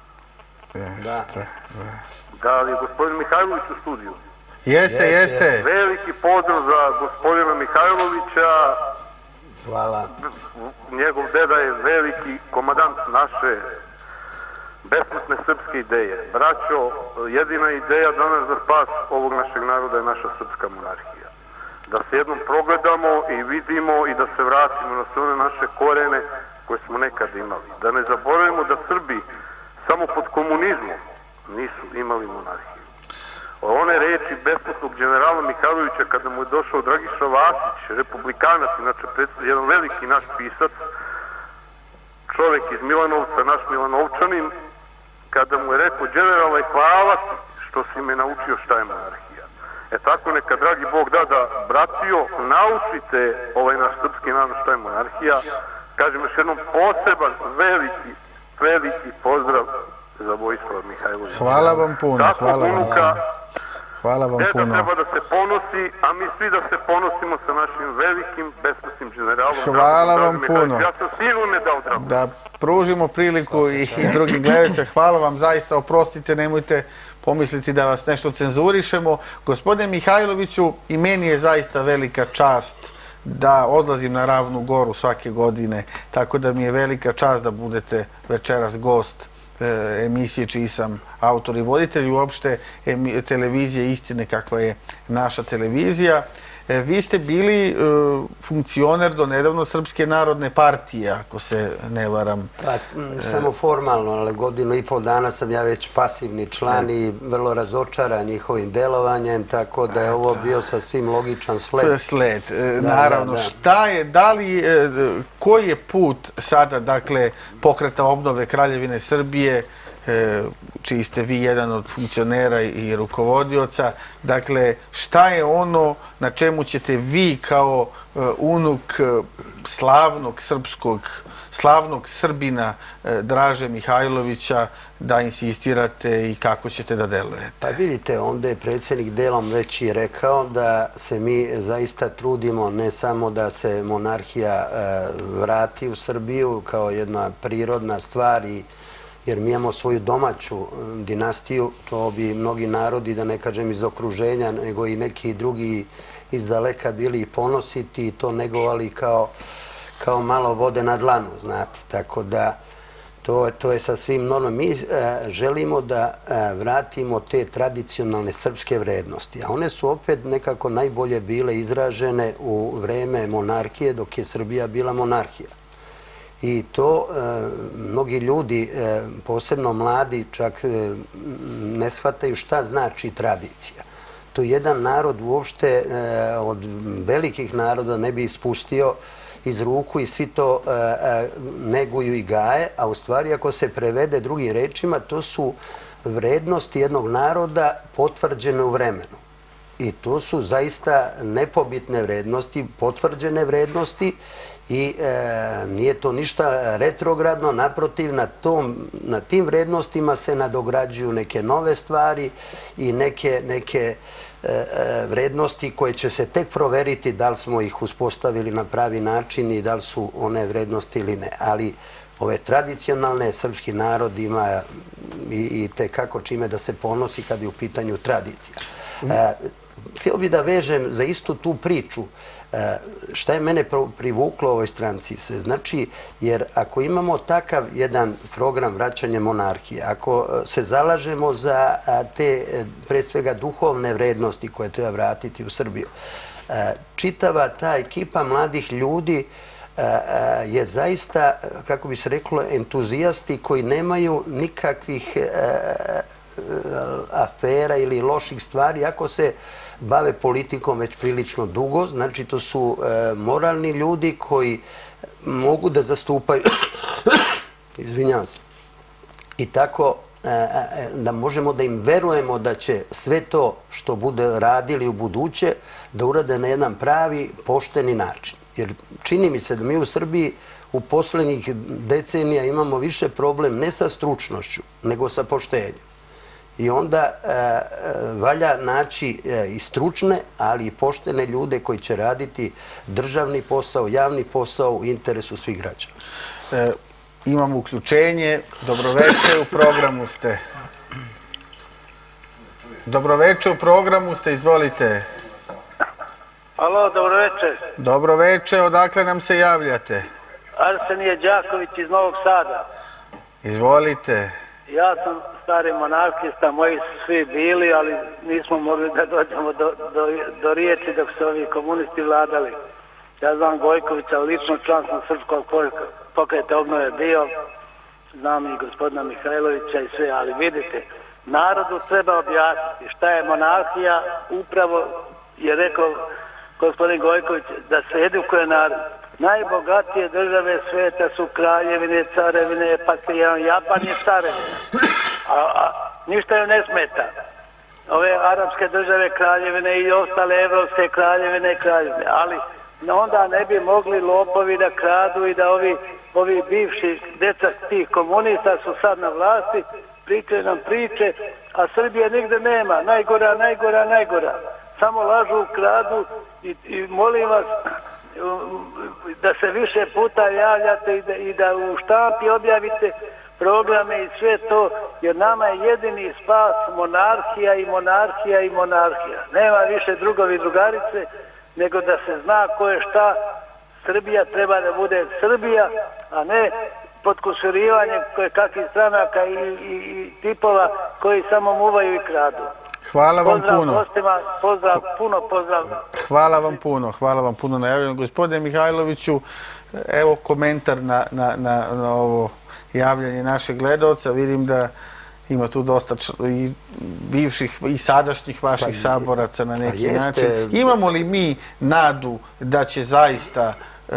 Da li je gospodin Mihajlović u studiju? Jeste, jeste. Veliki pozdrav za gospodina Mihajlovića. Hvala. Njegov deda je veliki komadant naše besposne srpske ideje. Braćo, jedina ideja danas za spas ovog našeg naroda je naša srpska monarhija. Da se jednom progledamo i vidimo i da se vratimo na sve one naše korene koje smo nekad imali. Da ne zaboravimo da Srbi samo pod komunizmom nisu imali monarhiju. One reči besposnog generala Mihajlovića kada mu je došao Dragiša Vasić, republikanac, inače jedan veliki naš pisac, čovek iz Milanovca, naš Milanovčanin, kada mu je rekao, generale, hvala ti što si me naučio šta je monarhija. E tako neka, dragi Bog da, da bratio, naučite ovaj naš srpski narod šta je monarhija. Kažem još jednom poseban, veliki, veliki pozdrav za Vojislava Mihajlovića. Hvala vam puno, hvala vam. Unuka, hvala vam puno. Deda treba da se ponosi, a mi svi da se ponosimo sa našim velikim, besposnim generalom. Hvala vam puno. Ja sam sigurno dao drago. Da pružimo priliku i drugim gledalcima. Hvala vam zaista, oprostite, nemojte pomisliti da vas nešto cenzurišemo. Gospodine Mihajloviću, i meni je zaista velika čast da odlazim na Ravnu Goru svake godine, tako da mi je velika čast da budete večeras gost emisije čiji sam autor i voditelj i uopšte televizije Istine kakva je naša televizija. Vi ste bili funkcioner do nedavno Srpske narodne partije, ako se ne varam. Samo formalno, ali godinu i pol dana sam ja već pasivni član i vrlo razočaran njihovim delovanjem, tako da je ovo bio sasvim logičan sled. Sled, naravno. Šta je, da li, koji je put sada, dakle, Pokreta obnove Kraljevine Srbije, čiji ste vi jedan od funkcionera i rukovodioca, dakle, šta je ono na čemu ćete vi kao unuk slavnog srpskog, slavnog Srbina Draže Mihajlovića da insistirate i kako ćete da delujete? Pa vidite, onda je predsjednik delom već i rekao da se mi zaista trudimo ne samo da se monarhija vrati u Srbiju kao jedna prirodna stvar, jer mi imamo svoju domaću dinastiju, to bi mnogi narodi, da ne kažem iz okruženja, nego i neki drugi iz daleka bili ponositi i to negovali kao malo vode na dlanu, znate. Tako da to je sasvim normalno. Mi želimo da vratimo te tradicionalne srpske vrednosti, a one su opet nekako najbolje bile izražene u vreme monarhije, dok je Srbija bila monarhija. I to mnogi ljudi, posebno mladi, čak ne shvataju šta znači tradicija. To jedan narod uopšte od velikih naroda ne bi ispustio iz ruku i svi to neguju i gaje, a u stvari ako se prevede drugim rečima, to su vrednosti jednog naroda potvrđene u vremenu. I to su zaista nepobitne vrednosti, potvrđene vrednosti i nije to ništa retrogradno, naprotiv, na tim vrednostima se nadograđuju neke nove stvari i neke vrednosti koje će se tek proveriti da li smo ih uspostavili na pravi način i da li su one vrednosti ili ne. Ali ove tradicionalne, srpski narod ima i tekako čime da se ponosi kad je u pitanju tradicija. Htio bih da vežem za istu tu priču šta je mene privuklo u ovoj stranci sve. Znači, jer ako imamo takav jedan program vraćanja monarhije, ako se zalažemo za te, pre svega, duhovne vrednosti koje treba vratiti u Srbiju, čitava ta ekipa mladih ljudi je zaista, kako bi se reklo, entuzijasti koji nemaju nikakvih afera ili loših stvari, ako se bave politikom već prilično dugo. Znači, to su moralni ljudi koji mogu da zastupaju, izvinjam se, i tako da možemo da im verujemo da će sve to što bude radili u buduće da urade na jedan pravi, pošteni način. Jer čini mi se da mi u Srbiji u poslednjih decenija imamo više problem ne sa stručnošću, nego sa poštenjem. I onda valja naći i stručne, ali i poštene ljude koji će raditi državni posao, javni posao u interesu svih građana. Imamo uključenje. Dobroveče, u programu ste. Dobroveče, u programu ste, izvolite. Alo, dobroveče. Dobroveče, odakle nam se javljate? Arsenije Đaković iz Novog Sada. Izvolite. Ja sam stari monarhista, moji su svi bili, ali nismo mogli da dođemo do riječi dok su ovi komunisti vladali. Ja znam Gojkovića, lično član sam Srpskog pokreta obnove bio, znam i gospodina Mihajlovića i sve, ali vidite, narodu treba objasniti šta je monarhija, upravo je rekao gospodin Gojković da se edukuje narod. Najbogatije države sveta su kraljevine, carevine, pa jedan Japan je carevina. A ništa joj ne smeta. Ove arapske države kraljevine i ostale evropske kraljevine kraljevine. Ali onda ne bi mogli lopovi da kradu i da ovi bivši dečak tih komunista su sad na vlasti, pričaju nam priče, a Srbije nigde nema. Najgora, najgora, najgora. Samo lažu, kradu i molim vas da se više puta javljate i da u štampi objavite programe i sve to, jer nama je jedini spas monarhija i monarhija i monarhija. Nema više drugovi i drugarice, nego da se zna ko je šta. Srbija treba da bude Srbija, a ne podkusurivanje koje kakvih stranaka i tipova koji samo muvaju i kradu. Hvala vam puno. Pozdrav gostima, pozdrav, puno pozdrav. Hvala vam puno, hvala vam puno na javljanju. Gospodine Mihajloviću, evo komentar na ovo javljanje našeg gledalca. Vidim da ima tu dosta i bivših i sadašnjih vaših saboraca na neki način. Imamo li mi nadu da će zaista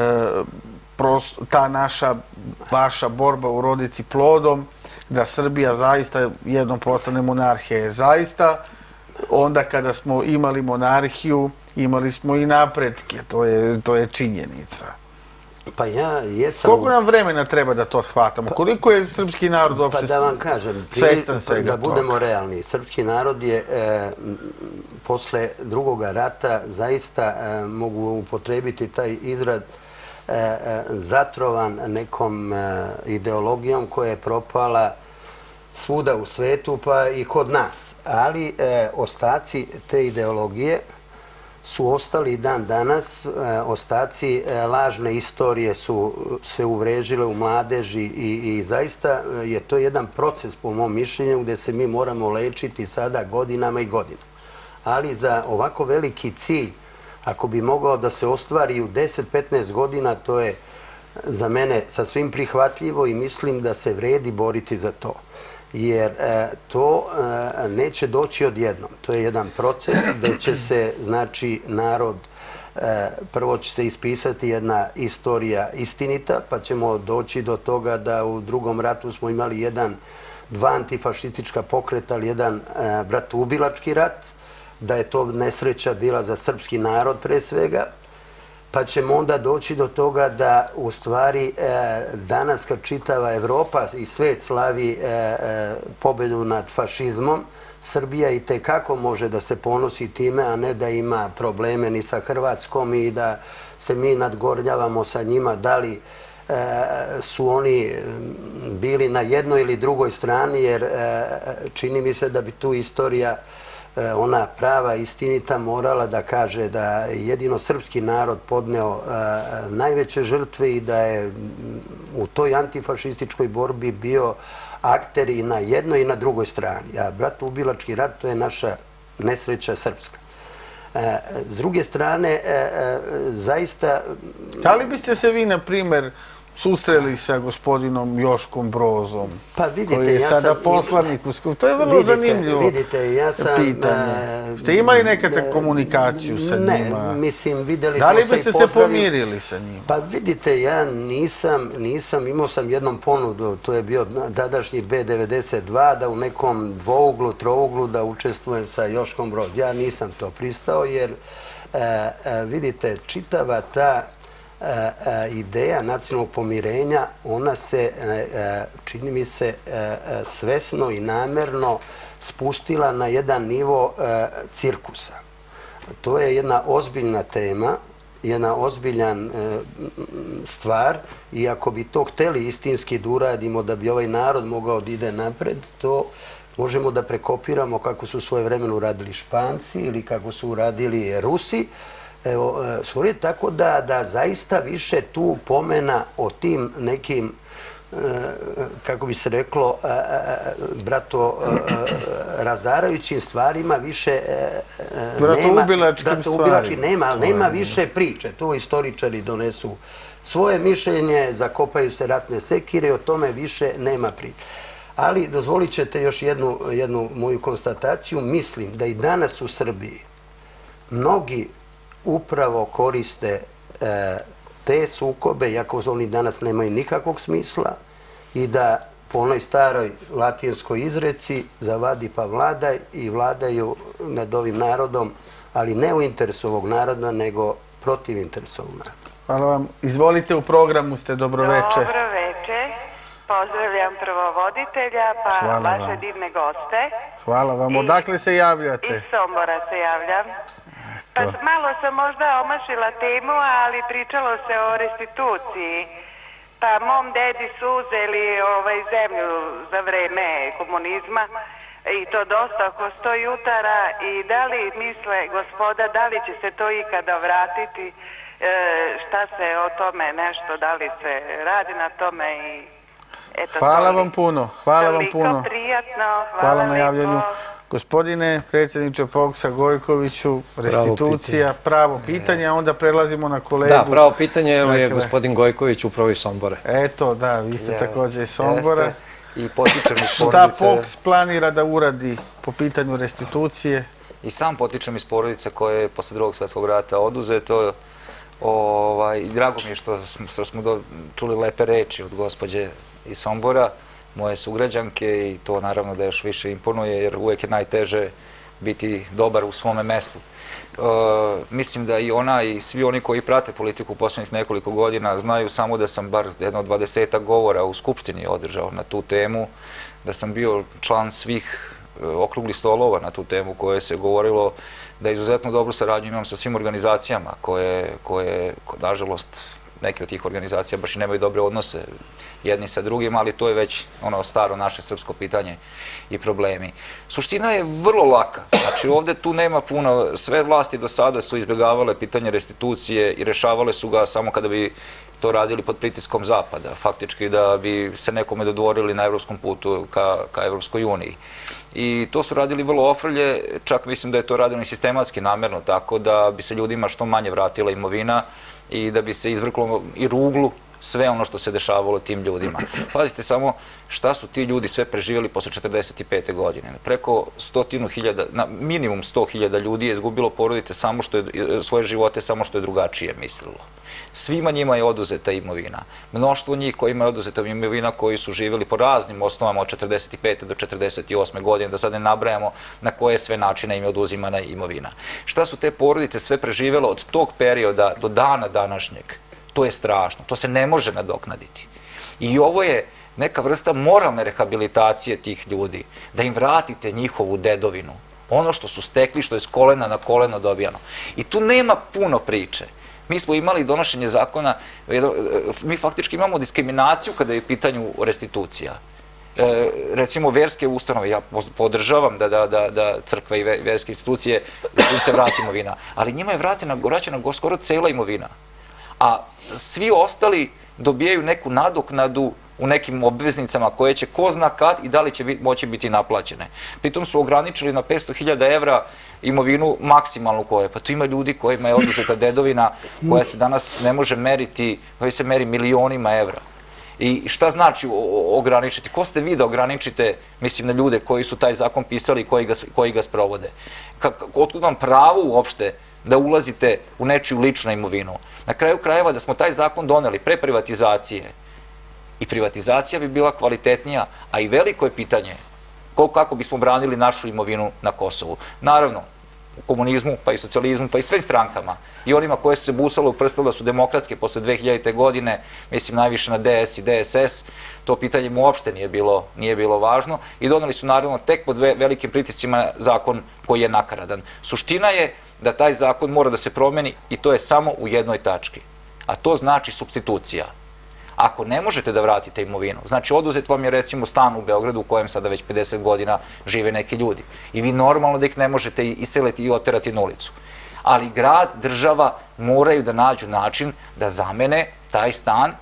ta naša, vaša borba uroditi plodom, da Srbija zaista jednom postane monarhija? Zaista, onda kada smo imali monarhiju, imali smo i napretke, to je činjenica. Pa ja jesam... Koliko nam vremena treba da to shvatamo? Koliko je srpski narod uopšte svestan svega toga? Pa da vam kažem, da budemo realni, srpski narod je posle drugog rata zaista mogu upotrebiti taj izraz zatrovan nekom ideologijom koja je propala svuda u svetu, pa i kod nas. Ali ostaci te ideologije su ostali dan danas, ostaci lažne istorije su se uvrežile u mladeži i zaista je to jedan proces, po mom mišljenju, gde se mi moramo lečiti sada godinama i godinama. Ali za ovako veliki cilj, ako bi mogao da se ostvari u deset do petnaest godina, to je za mene sasvim prihvatljivo i mislim da se vredi boriti za to. Jer e, to e, neće doći odjednom. To je jedan proces gdje će se, znači, narod, e, prvo će se ispisati jedna istorija istinita, pa ćemo doći do toga da u drugom ratu smo imali jedan, dva antifašistička pokreta, ali jedan e, bratoubilački rat, da je to nesreća bila za srpski narod pre svega, pa ćemo onda doći do toga da u stvari danas kad čitava Evropa i svet slavi pobedu nad fašizmom, Srbija i tekako može da se ponosi time, a ne da ima probleme ni sa Hrvatskom i da se mi nadgornjavamo sa njima, da li su oni bili na jednoj ili drugoj strani, jer čini mi se da bi tu istorija, ona prava istinita, morala da kaže da je jedino srpski narod podneo najveće žrtve i da je u toj antifašističkoj borbi bio akter i na jednoj i na drugoj strani. A bratoubilački rat, to je naša nesreća srpska. S druge strane, zaista... Da li biste se vi, na primer, susreli sa gospodinom Joškom Brozom, pa vidite, koji je ja sada sam, poslanik u Skupštini? To je vrlo vidite, zanimljivo vidite, ja sam, pitanje. Ste imali nekakvu komunikaciju sa njima? Ne, mislim, videli da li smo se i biste pozdravili. se pomirili sa njima? Pa vidite, ja nisam, nisam, imao sam jednom ponudu, to je bio tadašnji B devedeset dva, da u nekom dvouglu, trouglu da učestvujem sa Joškom Broz. Ja nisam to pristao jer, e, e, vidite, čitava ta ideja nacionalnog pomirenja, ona se, čini mi se, svesno i namerno spustila na jedan nivo cirkusa. To je jedna ozbiljna tema, jedna ozbiljan stvar i ako bi to hteli istinski da uradimo da bi ovaj narod mogao da ide napred, to možemo da prekopiramo kako su svoje vremeno uradili Španci ili kako su uradili Rusi. Evo, sorry, tako da, da zaista više tu pomena o tim nekim, kako bi se reklo, brato, razarajućim stvarima više nema. Bratoubilačkim nema, ali nema više priče. Tu istoričari donesu svoje mišljenje, zakopaju se ratne sekire i o tome više nema priče. Ali dozvolit ćete još jednu, jednu moju konstataciju. Mislim da i danas u Srbiji mnogi upravo koriste te sukobe, iako oni danas nemaju nikakvog smisla, i da po onoj staroj latinskoj izreci zavadi pa vladaj i vladaju nad ovim narodom, ali ne u interesu ovog naroda, nego protiv interesu ovog naroda. Hvala vam. Izvolite, u programu ste, dobroveče. Dobroveče. Pozdravljam prvo voditelja, pa vaše divne goste. Hvala vam. Odakle se javljate? Iz Sombora se javljam. Pa malo sam možda omašila temu, ali pričalo se o restituciji. Pa mom dedi su uzeli ovaj, zemlju za vreme komunizma i to dosta oko sto jutara i da li misle gospoda, da li će se to ikada vratiti, e, šta se o tome nešto, da li se radi na tome i eto. Hvala vam puno, hvala vam puno. Toliko prijatno, hvala, hvala na javljanju. Gospodine predsjedniče P O K S-a Gojkoviću, restitucija, pravo pitanje, a onda prelazimo na kolegu. Da, pravo pitanje je gospodin Gojković upravo iz Sombora. Eto, da, vi ste također iz Sombora. I potičem iz porodice. Šta P O K S planira da uradi po pitanju restitucije? I sam potičem iz porodice koje je posle drugog svjetskog rata oduzeto. Drago mi je što smo čuli lepe reči od gospođe iz Sombora, moje sugrađanke, i to naravno da još više imponuje, jer uvijek je najteže biti dobar u svome mestu. Mislim da i ona i svi oni koji prate politiku u posljednjih nekoliko godina znaju samo da sam bar jedno dvadesetak govora u Skupštini održao na tu temu, da sam bio član svih okruglih stolova na tu temu koje se govorilo, da izuzetno dobru saradnju imam sa svim organizacijama koje, nažalost, neke od tih organizacija baš i nemaju dobre odnose jedni sa drugim, ali to je već ono staro naše srpsko pitanje i problemi. Suština je vrlo laka. Znači ovdje tu nema puno. Sve vlasti do sada su izbjegavale pitanje restitucije i rešavale su ga samo kada bi to radili pod pritiskom Zapada. Faktički da bi se nekome dodvorili na evropskom putu ka Evropskoj uniji. I to su radili vrlo ofrlje, čak mislim da je to radilo i sistematski namerno, tako da bi se ljudima što manje vratila imovina i da bi se izvrklo i ruglu sve ono što se dešavalo tim ljudima. Pazite samo šta su ti ljudi sve preživjeli posle četrdeset pete godine. Preko stotinu hiljada, minimum sto hiljada ljudi je izgubilo porodice samo što je, svoje živote samo što je drugačije mislilo. Svima njima je oduzeta imovina. Mnoštvo njih kojima je oduzeta imovina koji su živjeli po raznim osnovama od četrdeset pete do četrdeset osme godine, da sad ne nabrajamo na koje sve načine im je oduzimana imovina. Šta su te porodice sve preživjelo od tog perioda do dana današnjeg? To je strašno, to se ne može nadoknaditi. I ovo je neka vrsta moralne rehabilitacije tih ljudi, da im vratite njihovu dedovinu, ono što su stekli, što je s kolena na koleno dobijano. I tu nema puno priče. Mi smo imali donošenje zakona, mi faktički imamo diskriminaciju kada je u pitanju restitucija. Recimo, verske ustanove, ja podržavam da crkva i verske institucije, da im se vrati imovina, ali njima je vraćena skoro cela imovina. A svi ostali dobijaju neku nadoknadu u nekim obveznicama koje će ko zna kad i da li će moći biti naplaćene. Pritom su ograničili na petsto hiljada evra imovinu maksimalnu koje. Pa tu ima ljudi kojima je oduzeta dedovina koja se danas ne može meriti, koja se meri milionima evra. I šta znači ograničiti? Ko ste vi da ograničite, mislim, na ljude koji su taj zakon pisali i koji ga sprovode? Otkud vam pravo uopšte da ulazite u nečiju ličnu imovinu? Na kraju krajeva da smo taj zakon doneli pre privatizacije, i privatizacija bi bila kvalitetnija, a i veliko je pitanje kako bismo branili našu imovinu na Kosovu. Naravno, u komunizmu, pa i socijalizmu, pa i svim strankama, i onima koje su se busale u prstu da su demokratske posle dve hiljadite. godine, mislim najviše na D S i D S S, to pitanje mu uopšte nije bilo važno i doneli su naravno tek pod velikim pritiscima zakon koji je nakaradan. Suština je da taj zakon mora da se promeni i to je samo u jednoj tački, a to znači supstitucija. Ako ne možete da vratite imovinu, znači oduzet vam je recimo stan u Beogradu u kojem sada već pedeset godina žive neki ljudi i vi normalno da ih ne možete iseliti i oterati na ulicu. Ali grad, država moraju da nađu način da zamene taj stan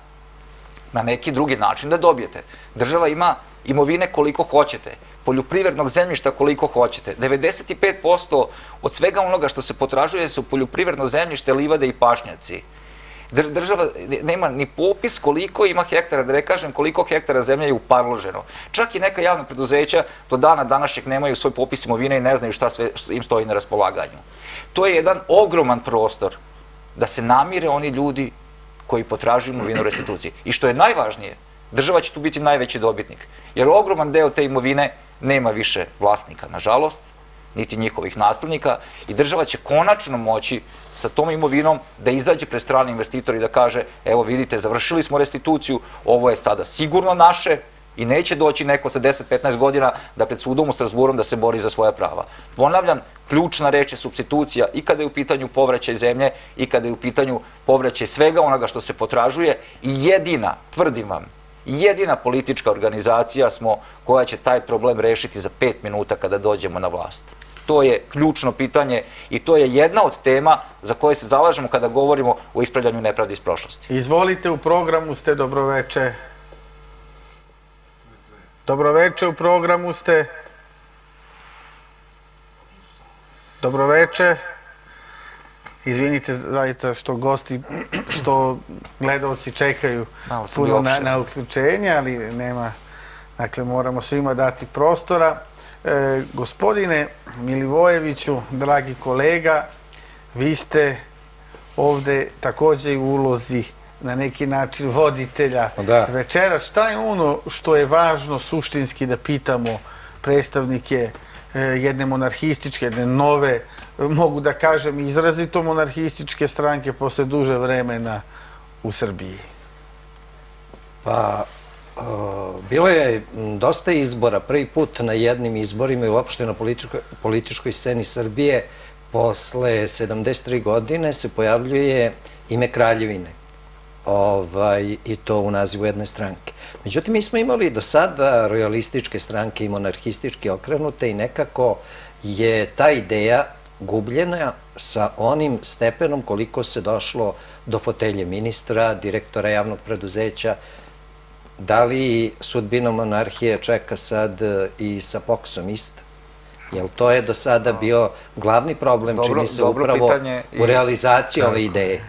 na neki drugi način da dobijete. Država ima imovine koliko hoćete, poljoprivrednog zemljišta koliko hoćete. devedeset pet posto od svega onoga što se potražuje su poljoprivredno zemljište, livade i pašnjaci. Država nema ni popis koliko ima hektara, da ne kažem koliko hektara zemlje je uparloženo. Čak i neka javna preduzeća do dana današnjeg nemaju svoj popis imovine i ne znaju šta sve im stoji na raspolaganju. To je jedan ogroman prostor da se namire oni ljudi koji potražuju imovinu restitucije. I što je najvažnije, država će tu biti najveći dobitnik, jer ogroman deo te imovine nema više vlasnika, nažalost, niti njihovih naslednika i država će konačno moći sa tom imovinom da izađe pred strane investitori i da kaže evo vidite, završili smo restituciju, ovo je sada sigurno naše i neće doći neko sa deset do petnaest godina da pred sudom u Strasburu da se bori za svoja prava. Ponavljam, ključna reč je supstitucija i kada je u pitanju povraćaj zemlje i kada je u pitanju povraćaj svega onoga što se potražuje i jedina, tvrdim vam, jedina politička organizacija smo koja će taj problem rešiti za pet minuta kada dođemo na vlast. To je ključno pitanje i to je jedna od tema za koje se zalažemo kada govorimo o ispravljanju nepravdi iz prošlosti. Izvolite, u programu ste, dobroveče. Dobroveče, u programu ste. Dobroveče. Izvinite zaista što gosti, što gledalci čekaju puno na uključenje, ali nema, dakle moramo svima dati prostora. Gospodine Milivojeviću, dragi kolega, vi ste ovde takođe u ulozi na neki način voditelja večeras. Šta je ono što je važno suštinski da pitamo predstavnike jedne monarhističke, jedne nove, mogu da kažem izrazito monarhističke stranke posle duže vremena u Srbiji? Pa, bilo je dosta izbora. Prvi put na jednim izborima i uopšte na političkoj sceni Srbije posle sedamdeset tri godine se pojavljuje ime Kraljevine i to u nazivu jedne stranke. Međutim, mi smo imali do sada rojalističke stranke i monarhistički okrenute i nekako je ta ideja gubljena sa onim stepenom koliko se došlo do fotelje ministra, direktora javnog preduzeća. Da li sudbina monarhije čeka sad i sa Poksom isto? Jer to je do sada bio glavni problem, čini se upravo u realizaciji ove ideje.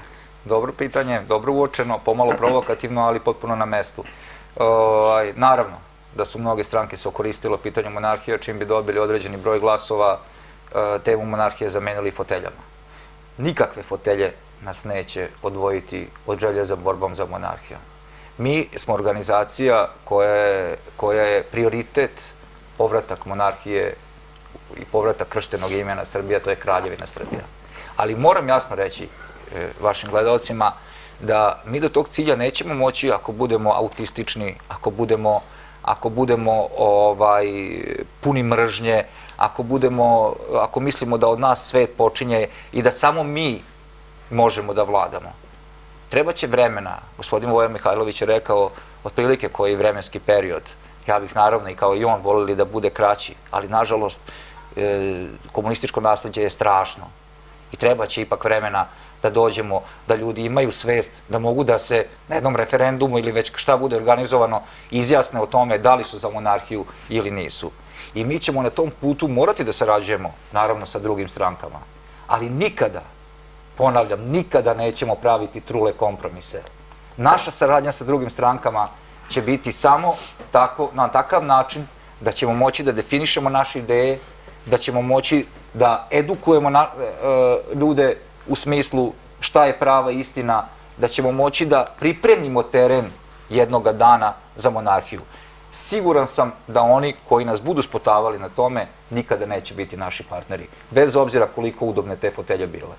dobro pitanje, dobro uočeno, pomalo provokativno, ali potpuno na mestu. Naravno da su mnoge stranke se okoristilo pitanju monarhije, čim bi dobili određeni broj glasova, temu monarhije zamenili foteljama. Nikakve fotelje nas neće odvojiti od želje za borbom za monarhijom. Mi smo organizacija koja je prioritet povratak monarhije i povratak krštenog imena Srbija, to je Kraljevina Srbija. Ali moram jasno reći vašim gledalcima da mi do tog cilja nećemo moći ako budemo autistični, ako budemo, ako budemo ovaj, puni mržnje, ako budemo, ako mislimo da od nas svet počinje i da samo mi možemo da vladamo. Treba će vremena, gospodin Vojan Mihajlović je rekao otprilike koji vremenski period. Ja bih naravno i kao i on volili da bude kraći, ali nažalost komunističko nasljeđe je strašno i treba će ipak vremena da dođemo, da ljudi imaju svest, da mogu da se na jednom referendumu ili već šta bude organizovano izjasne o tome da li su za monarhiju ili nisu. I mi ćemo na tom putu morati da sarađujemo, naravno sa drugim strankama, ali nikada, ponavljam, nikada nećemo praviti trule kompromise. Naša saradnja sa drugim strankama će biti samo tako, na takav način da ćemo moći da definišemo naše ideje, da ćemo moći da edukujemo ljude u smislu šta je prava istina, da ćemo moći da pripremimo teren jednoga dana za monarhiju. Siguran sam da oni koji nas budu spotavali na tome nikada neće biti naši partneri, bez obzira koliko udobne te fotelje bile.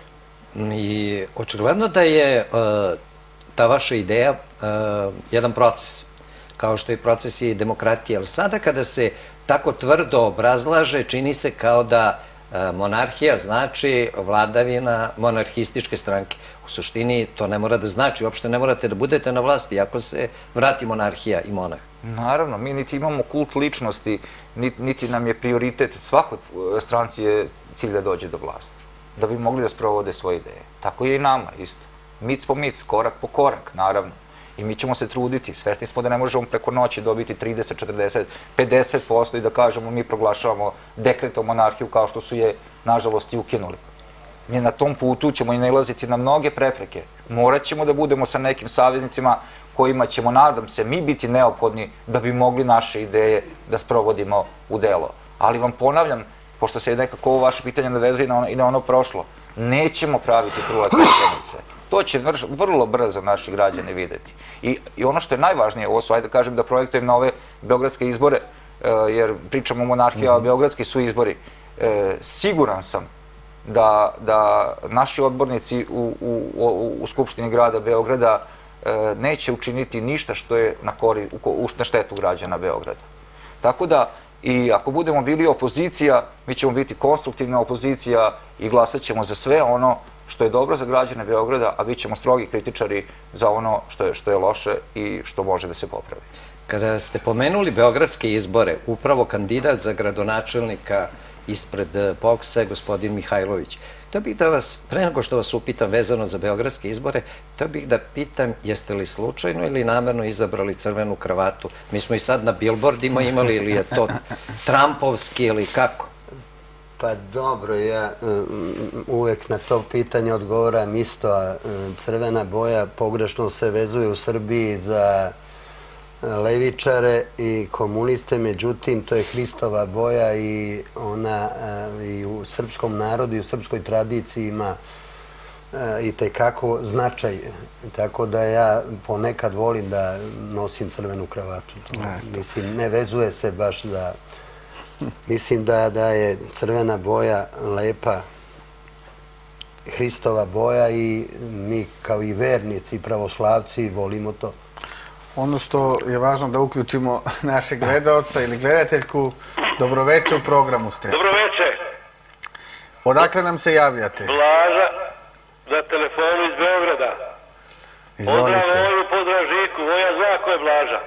I očigledno da je ta vaša ideja jedan proces, kao što je proces i demokratije, ali sada kada se tako tvrdo obrazlaže, čini se kao da monarhija znači vladavina monarhističke stranke. U suštini to ne mora da znači, uopšte ne morate da budete na vlasti ako se vrati monarhija i monarh. Naravno, mi niti imamo kult ličnosti, niti nam je prioritet, svakoj stranci je cilj da dođe do vlasti, da bi mogli da sprovode svoje ideje. Tako je i nama isto. Mic po mic, korak po korak, naravno. I mi ćemo se truditi. Svesni smo da ne možemo preko noći dobiti trideset, četrdeset, pedeset posto i da kažemo mi proglašavamo dekretom monarhiju kao što su je, nažalost, i ukinuli. Mi na tom putu ćemo i nailaziti na mnoge prepreke. Morat ćemo da budemo sa nekim saveznicima kojima ćemo, nadam se, mi biti neophodni da bi mogli naše ideje da sprovodimo u delo. Ali vam ponavljam, pošto se nekako ovo vaše pitanje navezuje i na ono prošlo, nećemo praviti trule kompromise. To će vrlo brzo naši građani videti. I ono što je najvažnije, ovo su, ajde da kažem, da projektujem na ove beogradske izbore, jer pričamo o monarhiji, a beogradski su izbori. Siguran sam da naši odbornici u Skupštini grada Beograda neće učiniti ništa što je na štetu građana Beograda. Tako da, i ako budemo bili opozicija, mi ćemo biti konstruktivna opozicija i glasat ćemo za sve ono što je dobro za građane Beograda, a bit ćemo strogi kritičari za ono što je loše i što može da se popravi. Kada ste pomenuli beogradske izbore, upravo kandidat za gradonačelnika ispred P O K S-a je gospodin Mihajlović. To bih da vas, pre nego što vas upitam vezano za beogradske izbore, to bih da pitam jeste li slučajno ili namerno izabrali crvenu kravatu? Mi smo i sad na billboardima imali, ili je to Trumpovski ili kako? Pa dobro, ja uvek na to pitanje odgovoram isto, a crvena boja pogrešno se vezuje u Srbiji za levičare i komuniste, međutim to je Hristova boja i ona i u srpskom narodu i u srpskoj tradiciji ima i tekako značaj. Tako da ja ponekad volim da nosim crvenu kravatu. Mislim, ne vezuje se baš za... Mislim da je crvena boja lepa, Hristova boja i mi kao i vernici i pravoslavci volimo to. Ono što je važno da uključimo našeg gledalca ili gledateljku, dobroveče, u programu ste. Dobroveče. Odakle nam se javljate? Blaža, za telefonu iz Beograda. Izvolite. Pozdrav Voju, pozdrav Žiku, Voja zna ko je Blaža.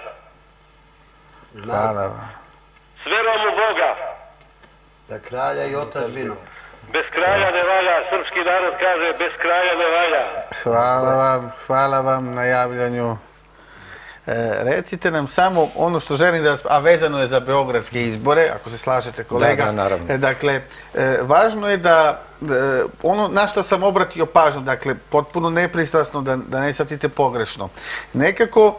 Hvala vam. S verom u Boga. Da kralja i otačbinu. Bez kralja ne valja, srpski narod kaže bez kralja ne valja. Hvala vam, hvala vam na javljanju. Recite nam samo ono što želim da vas, a vezano je za beogradske izbore, ako se slažete kolega. Da, da, naravno. Dakle, važno je da ono na što sam obratio pažnju, dakle, potpuno nepristrasno, da, da ne shvatite pogrešno. Nekako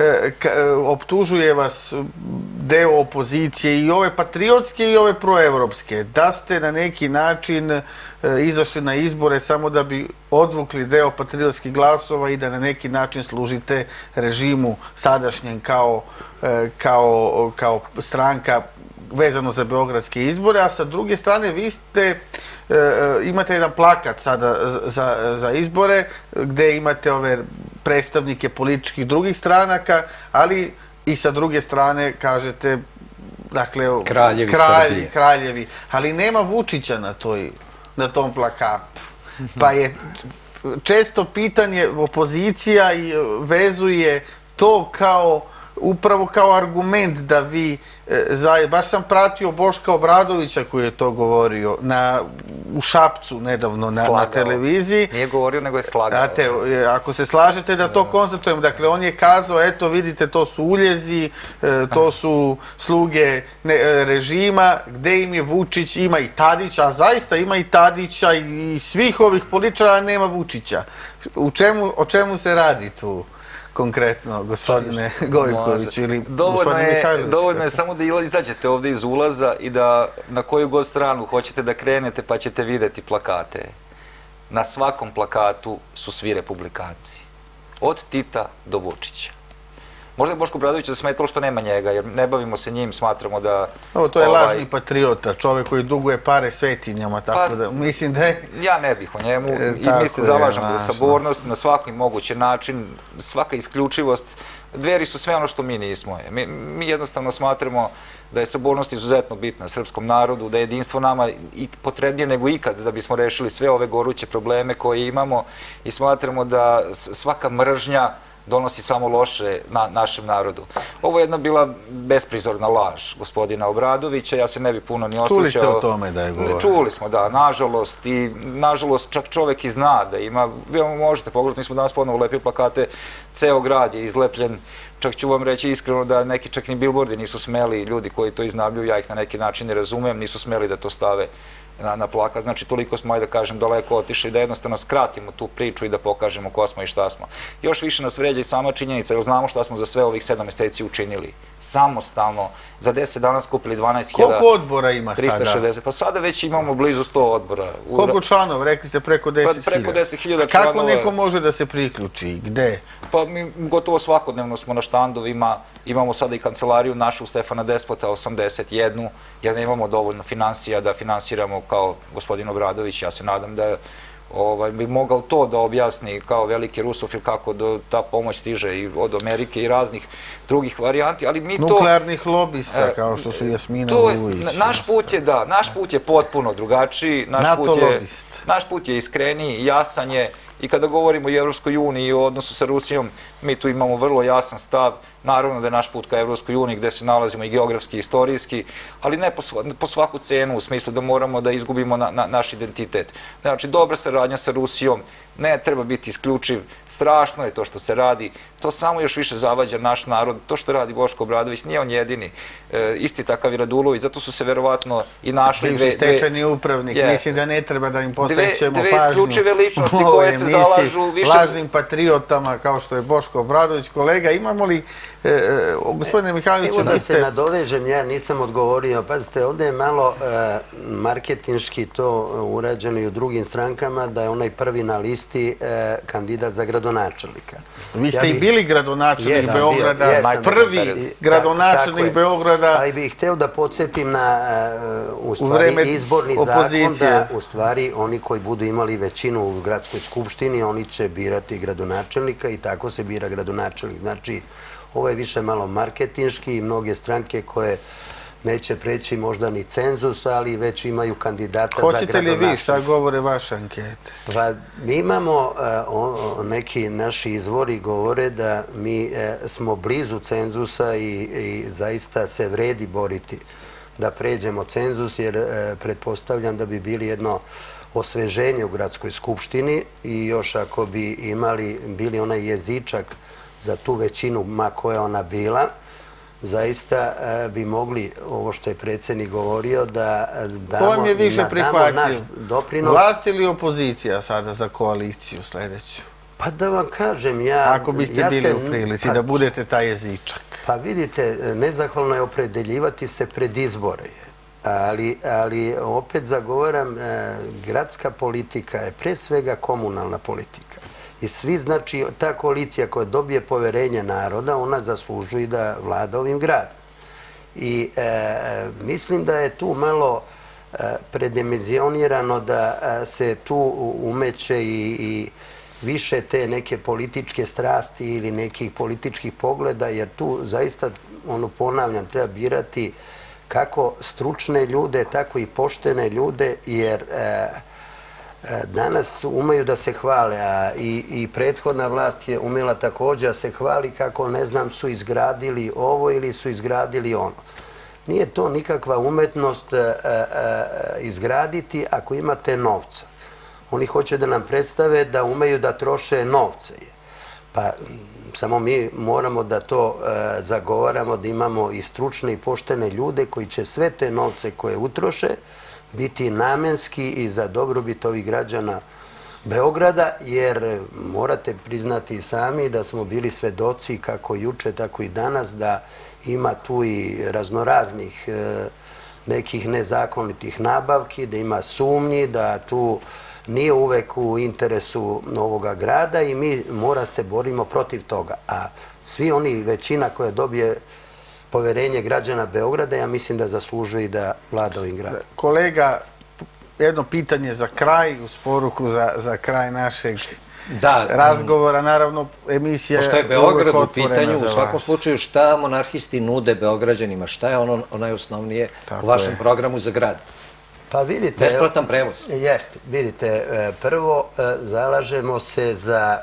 optužuje vas deo opozicije, i ove patriotske i ove proevropske, da ste na neki način izašli na izbore samo da bi odvukli deo patriotskih glasova i da na neki način služite režimu sadašnjem kao, kao, kao stranka vezano za beogradske izbore, a sa druge strane vi ste, imate jedan plakat sada za, za izbore gde imate ove predstavnike političkih drugih stranaka, ali i sa druge strane kažete, dakle, kraljevi, kralj, kraljevi, ali nema Vučića na, toj, na tom plakatu. Pa je često pitanje, opozicija i vezuje to kao upravo kao argument da vi, baš sam pratio Boška Obradovića koji je to govorio na, u Šapcu nedavno na, na televiziji. Nije govorio, nego je slagao. Znate, ako se slažete da to konstatujemo, dakle on je kazao, eto vidite, to su uljezi, to su sluge režima, gde im je Vučić, ima i Tadića, a zaista ima i Tadića i svih ovih političara, nema Vučića. U čemu, o čemu se radi tu? Konkretno, gospodine Gojković ili gospodine Mihajlović. Dovoljno je samo da izađete ovde iz ulaza i da na koju god stranu hoćete da krenete pa ćete videti plakate. Na svakom plakatu su svi republikanci. Od Tita do Vučića. Možda je Boško Obradović zasmetalo što nema njega, jer ne bavimo se njim, smatramo da... Ovo, to je lažni patriota, čovek koji duguje pare svetinjama, tako da mislim da je... Ja ne bih o njemu i mi se zalažemo za sabornost na svaki mogući način, svaka isključivost. Dveri su sve ono što mi nismo. Mi jednostavno smatramo da je sabornost izuzetno bitna srpskom narodu, da je jedinstvo nama potrebnije nego ikad da bismo rešili sve ove goruće probleme koje imamo i smatramo da svaka mržnja donosi samo loše na našem narodu. Ovo je jedna bila besprizorna laž gospodina Obradovića, ja se ne bi puno ni osvrćao. Čuli ste o tome da je govorio? Čuli smo, da, nažalost, i nažalost čak čovek i zna da ima, vi možete pogledati, mi smo danas ponovo lepili plakate, ceo grad je izlepljen, čak ću vam reći iskreno da neki čak ni bilbordi nisu smeli, ljudi koji to iznajmljuju, ja ih na neki način ne razumem, nisu smeli da to stave na plakat. Znači, toliko smo, ajde da kažem, daleko otišli da jednostavno skratimo tu priču i da pokažemo ko smo i šta smo. Još više nas vređa i sama činjenica, jer znamo šta smo za sve ovih sedam meseci učinili. Samostalno, za deset dana skupili dvanaest hiljada... Koliko odbora ima sada? Pa sada već imamo blizu sto odbora. Koliko članova? Rekli ste preko deset hiljada. Preko deset hiljada članova. Kako neko može da se priključi? Gde? Pa mi gotovo svakodnevno smo na štandovima, imamo sada i kancelariju našu Stefana Despota osamdeset jedan, jer nemamo dovoljno finansija da finansiramo kao gospodin Obradović. Ja se nadam da bi mogao to da objasni kao veliki rusofil kako ta pomoć stiže i od Amerike i raznih drugih varijanti, ali mi to... Nuklearnih lobista kao što su Jasmina Vujić. Naš put je, da, naš put je potpuno drugačiji, naš put je iskreniji, jasan je. I kada govorimo o Evropskoj uniji i o odnosu sa Rusijom, mi tu imamo vrlo jasan stav. Naravno da je naš put ka Evropskoj uniji gde se nalazimo i geografski i istorijski, ali ne po svaku cenu, u smislu da moramo da izgubimo naš identitet. Znači, dobra saradnja sa Rusijom, ne treba biti isključiv, strašno je to što se radi, to samo još više zavađa naš narod, to što radi Boško Obradović, nije on jedini, isti takav i Radulović, zato su se verovatno i našli dve... Bivši stečajni upravnik, mislim da ne treba da im posvećujemo pažnju. Dve isključive ličnosti koje se zalažu više... Lažnim patriotama kao što je Boško Obradović. Kolega, imamo li... Gospodine Mihajloviću, evo da se nadovežem, ja nisam odgovorio, pazite, ovdje je malo marketinški to urađeno i u drugim strankama, da je onaj prvi na listi kandidat za gradonačelnika. Vi ste i bili gradonačelnik Beograda, prvi gradonačelnik Beograda. Ali bih hteo da podsjetim na u stvari izborni zakon da u stvari oni koji budu imali većinu u gradskoj skupštini, oni će birati gradonačelnika i tako se bira gradonačelnik. Znači, ovo je više malo marketinški i mnoge stranke koje neće preći možda ni cenzus, ali već imaju kandidata za gradonačelnika. Hoćete li vi, šta govore vaše ankete? Pa mi imamo, neki naši izvori govore da mi smo blizu cenzusa i zaista se vredi boriti da pređemo cenzus, jer pretpostavljam da bi bili jedno osveženje u gradskoj skupštini i još ako bi imali, bili onaj jezičak za tu većinu, ma koja ona bila, zaista bi mogli, ovo što je predsjednik govorio, da damo, vam je više damo naš doprinos. Vlast ili opozicija sada za koaliciju sljedeću? Pa da vam kažem, ja... Ako biste ja bili se, u prilici pa, da budete taj jezičak. Pa vidite, nezahvalno je opredeljivati se pred izbore. Ali, ali opet zagovaram, e, gradska politika je pre svega komunalna politika. I svi, znači, ta koalicija koja dobije poverenje naroda, ona zaslužuje da vlada ovim gradom. I e, mislim da je tu malo e, predimenzionirano da e, se tu umeće i, i više te neke političke strasti ili nekih političkih pogleda, jer tu zaista, ono ponavljam, treba birati kako stručne ljude, tako i poštene ljude, jer e, danas umeju da se hvale, a i, i prethodna vlast je umela također da se hvali kako, ne znam, su izgradili ovo ili su izgradili ono. Nije to nikakva umetnost e, e, izgraditi ako imate novca. Oni hoće da nam predstave da umeju da troše novce. Pa samo mi moramo da to e, zagovaramo, da imamo i stručne i poštene ljude koji će sve te novce koje utroše biti namenski i za dobrobit ovih građana Beograda, jer morate priznati sami da smo bili svedoci kako juče, tako i danas, da ima tu i raznoraznih e, nekih nezakonitih nabavki, da ima sumnji, da tu nije uvek u interesu ovoga grada i mi mora se borimo protiv toga. A svi oni, većina koja dobije poverenje građana Beograda, ja mislim da zaslužuje i da vlada ovim gradom. Kolega, jedno pitanje za kraj, uz poruku za, za kraj našeg da, razgovora. Naravno, emisija je uvijek otvorena za vas. Pošto je Beograd u pitanju, u svakom slučaju, šta monarhisti nude Beograđanima? Šta je ono najosnovnije u vašem programu za grad? Pa vidite... Besplatan prevoz. Jeste. Vidite, prvo zalažemo se za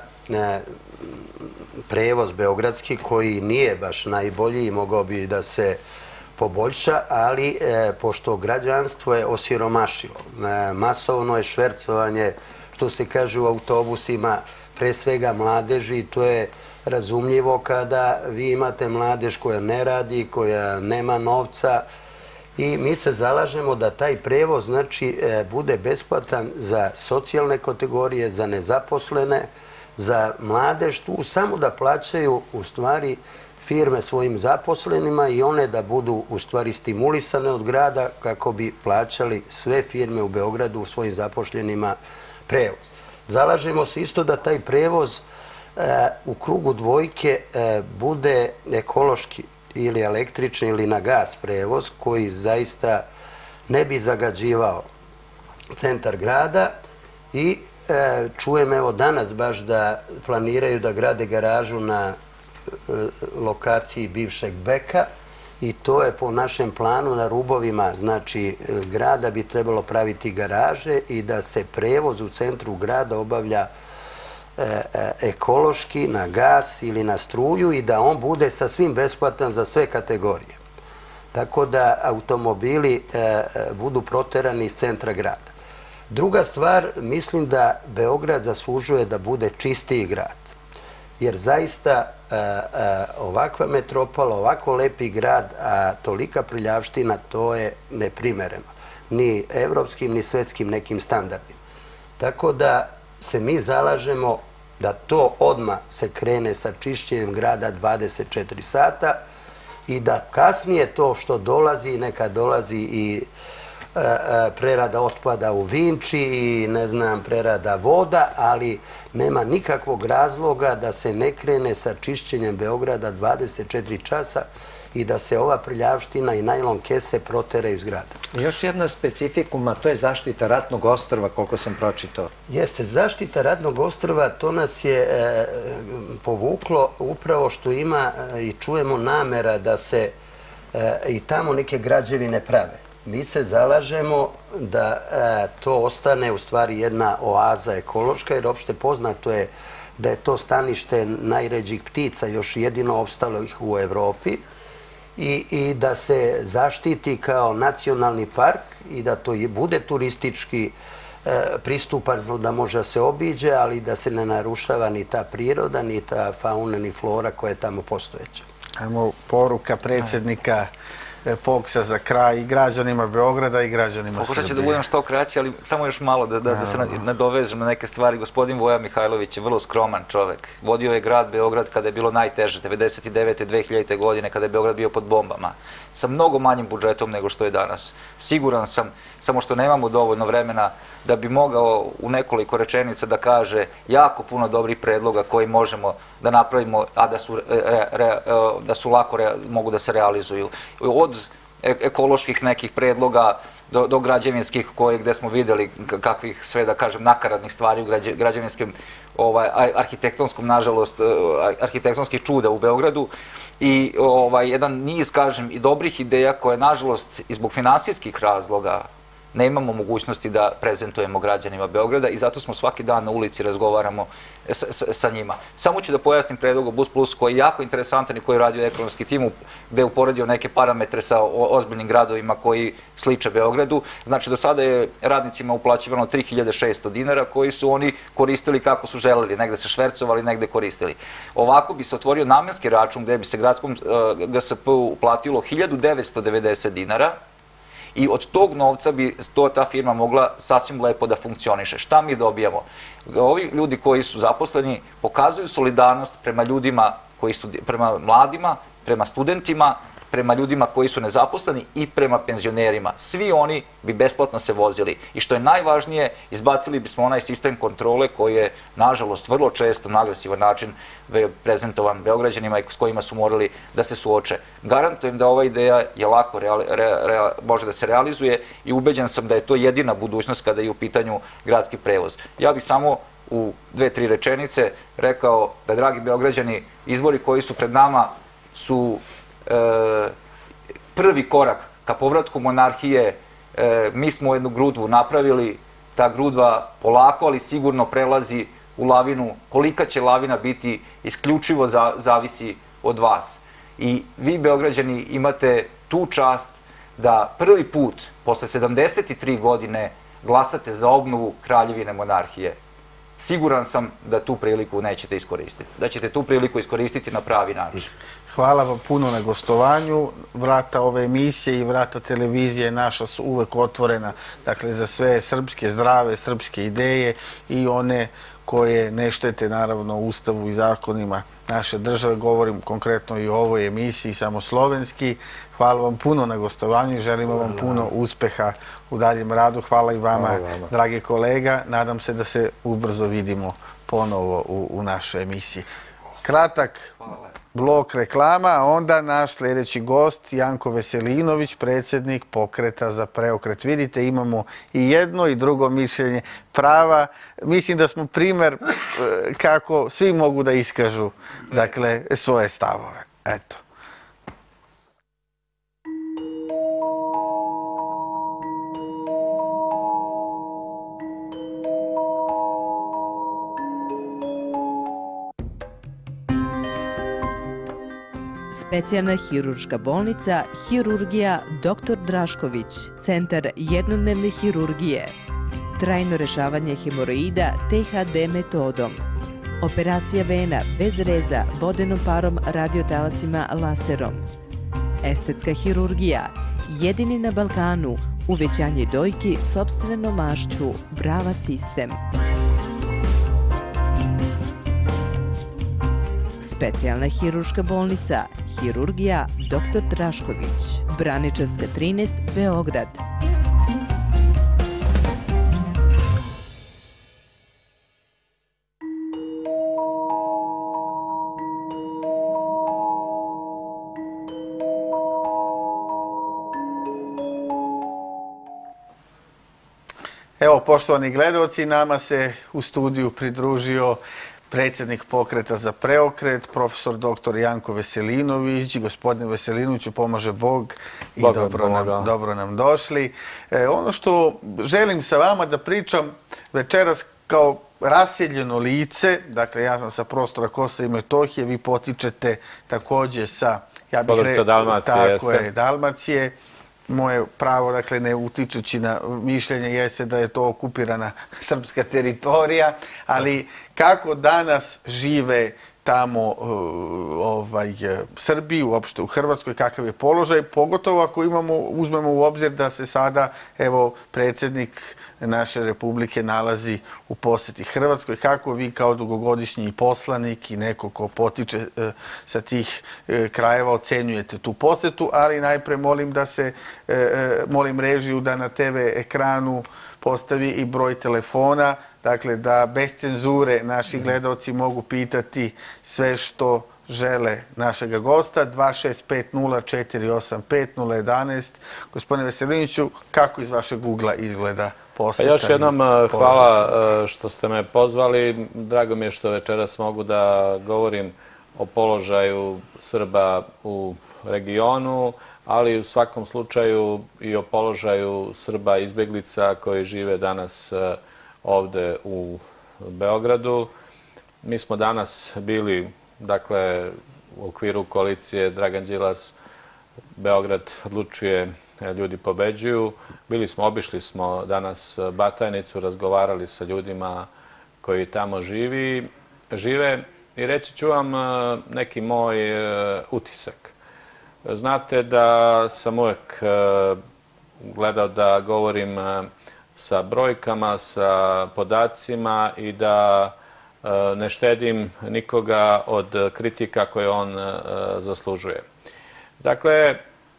prevoz beogradski koji nije baš najbolji i mogao bi da se poboljša, ali pošto građanstvo je osiromašilo, masovno je švercovanje, što se kaže u autobusima, pre svega mladeži, to je razumljivo kada vi imate mladež koja ne radi, koja nema novca, i mi se zalažemo da taj prevoz, znači, bude besplatan za socijalne kategorije, za nezaposlene, za mladež, tu samo da plaćaju u stvari firme svojim zaposlenima i one da budu u stvari stimulisane od grada kako bi plaćali sve firme u Beogradu svojim zaposlenima prevoz. Zalažemo se isto da taj prevoz u krugu dvojke bude ekološki ili električni ili na gas prevoz koji zaista ne bi zagađivao centar grada i e, čujem evo danas baš da planiraju da grade garažu na e, lokaciji bivšeg Beka i to je po našem planu na rubovima, znači grada bi trebalo praviti garaže i da se prevoz u centru grada obavlja ekološki, na gas ili na struju i da on bude sasvim besplatan za sve kategorije. Tako da automobili budu proterani iz centra grada. Druga stvar, mislim da Beograd zaslužuje da bude čistiji grad. Jer zaista ovakva metropola, ovako lepi grad, a tolika prljavština, to je neprimereno. Ni evropskim, ni svetskim nekim standardima. Tako da se mi zalažemo da to odmah se krene sa čišćenjem grada dvadeset četiri sata i da kasnije to što dolazi, neka dolazi i e, e, prerada otpada u Vinči i ne znam, prerada voda, ali nema nikakvog razloga da se ne krene sa čišćenjem Beograda dvadeset četiri časa i da se ova prljavština i najlon kese proteraju iz grada. Još jedna specifikuma, to je zaštita ratnog ostrva, koliko sam pročitao. Jeste, zaštita ratnog ostrva, to nas je e, povuklo upravo što ima e, i čujemo namera da se e, i tamo neke građevine prave. Mi se zalažemo da e, to ostane u stvari jedna oaza ekološka, jer opšte poznato je da je to stanište najređih ptica, još jedino opstalo ih u Evropi, I, i da se zaštiti kao nacionalni park i da to bude turistički e, pristupano, da može se obiđe, ali da se ne narušava ni ta priroda, ni ta fauna, ni flora koja je tamo postojeća. Ajmo, poruka predsjednika P O K S-a za kraj i građanima Beograda i građanima Srbije. Pokušat ću da budem što kraći, ali samo još malo da se nadovežem na neke stvari. Gospodin Voja Mihajlović je vrlo skroman čovek. Vodio je grad Beograd kada je bilo najteže, devedeset devete. dve hiljadite. godine, kada je Beograd bio pod bombama, sa mnogo manjim budžetom nego što je danas. Siguran sam, samo što nemamo dovoljno vremena, da bi mogao u nekoliko rečenica da kaže jako puno dobrih predloga koji možemo da napravimo, a da su lako mogu da se realizuju. Od ekoloških nekih predloga do građevinskih, gde smo videli kakvih sve, da kažem, nakaradnih stvari u građevinskim, arhitektonskom, nažalost, arhitektonskih čuda u Beogradu i jedan niz, kažem, i dobrih ideja koje, nažalost, i zbog finansijskih razloga nemamo mogućnosti da prezentujemo građanima Beograda i zato smo svaki dan na ulici, razgovaramo sa njima. Samo ću da pojasnim predlog o Bus Plus koji je jako interesantan i koji je radio ekonomski tim, gde je uporedio neke parametre sa ozbiljnim gradovima koji sliče Beogradu. Znači, do sada je radnicima uplaćivano tri hiljade šesto dinara koji su oni koristili kako su želeli, negde se švercovali, negde koristili. Ovako bi se otvorio namenski račun gde bi se gradskom G S P-u uplatilo hiljadu devetsto devedeset dinara i od tog novca bi ta firma mogla sasvim lepo da funkcioniše. Šta mi dobijamo? Ovi ljudi koji su zaposleni pokazuju solidarnost prema ljudima, prema mladima, prema studentima, prema ljudima koji su nezaposleni i prema penzionerima. Svi oni bi besplatno se vozili. I što je najvažnije, izbacili bismo onaj sistem kontrole koji je, nažalost, vrlo često na agresivan način prezentovan Beograđanima i s kojima su morali da se suoče. Garantujem da ova ideja je lako može da se realizuje i ubeđen sam da je to jedina budućnost kada je u pitanju gradski prevoz. Ja bih samo u dve, tri rečenice rekao da, dragi Beograđani, izbori koji su pred nama su prvi korak ka povratku monarhije. Mi smo jednu grudvu napravili, ta grudva polako, ali sigurno prelazi u lavinu. Kolika će lavina biti, isključivo zavisi od vas. I vi, Beograđani, imate tu čast da prvi put, posle sedamdeset tri godine, glasate za obnovu kraljevine monarhije. Siguran sam da tu priliku nećete iskoristiti. Da ćete tu priliku iskoristiti na pravi način. Hvala vam puno na gostovanju. Vrata ove emisije i vrata televizije naša su uvek otvorena, dakle, za sve srpske, zdrave srpske ideje i one koje ne štete, naravno, Ustavu i zakonima naše države. Govorim konkretno i o ovoj emisiji, samo slovenski. Hvala vam puno na gostovanju i želimo vam puno uspeha u daljem radu. Hvala i vama, dragi kolega. Nadam se da se ubrzo vidimo ponovo u našoj emisiji. Kratak blok reklama, a onda naš sljedeći gost, Janko Veselinović, predsjednik Pokreta za preokret. Vidite, imamo i jedno i drugo mišljenje prava. Mislim da smo primer kako svi mogu da iskažu, dakle, svoje stavove. Eto. Specijalna hirurška bolnica Hirurgija doktor Drašković, centar jednodnevne hirurgije, trajno rešavanje hemoroida T H D metodom, operacija vena bez reza vodenom parom radiotalasima laserom, estetska hirurgija, jedini na Balkanu, uvećanje dojki sopstvenom mašću Brava sistem. Specijalna hirurška bolnica Hirurgija doktor Drašković, Braničevska trinaest, Beograd. Evo, poštovani gledalci, nama se u studiju pridružio predsjednik Pokreta za preokret, profesor doktor Janko Veselinović. Gospodine Veselinoviću, pomaže Bog i dobro nam došli. Ono što želim sa vama da pričam večeras kao raseljeno lice, dakle ja sam sa prostora Kosova i Metohije, vi potičete također sa, ja bih rekao, tako je, Dalmacije. Moje pravo, dakle, ne utičući na mišljenje, jeste da je to okupirana srpska teritorija, ali kako danas žive tamo ovaj, Srbiji, uopšte u Hrvatskoj, kakav je položaj, pogotovo ako imamo, uzmemo u obzir da se sada, evo, predsjednik naše republike nalazi u posjeti Hrvatskoj. Kako vi kao dugogodišnji poslanik i neko ko potiče sa tih krajeva ocenjujete tu posjetu, ali najpre molim da se, molim režiju da na te ve ekranu postavi i broj telefona, dakle da bez cenzure naši gledalci mogu pitati sve što žele našega gosta. dva šest pet nula četiri osam pet nula jedanaest. Gospodine Veselinoviću, kako iz vašeg ugla izgleda posjeta? Još jednom hvala što ste me pozvali. Drago mi je što večeras mogu da govorim o položaju Srba u regionu, ali u svakom slučaju i o položaju Srba izbjeglica koji žive danas ovde u Beogradu. Mi smo danas bili, dakle, u okviru koalicije Dragan Đilas, Beograd odlučuje, ljudi pobeđuju. Bili smo, obišli smo danas Batajnicu, razgovarali sa ljudima koji tamo živi, žive i reći ću vam neki moj utisak. Znate da sam uvek gledao da govorim sa brojkama, sa podacima i da ne štedim nikoga od kritika koje on zaslužuje. Dakle,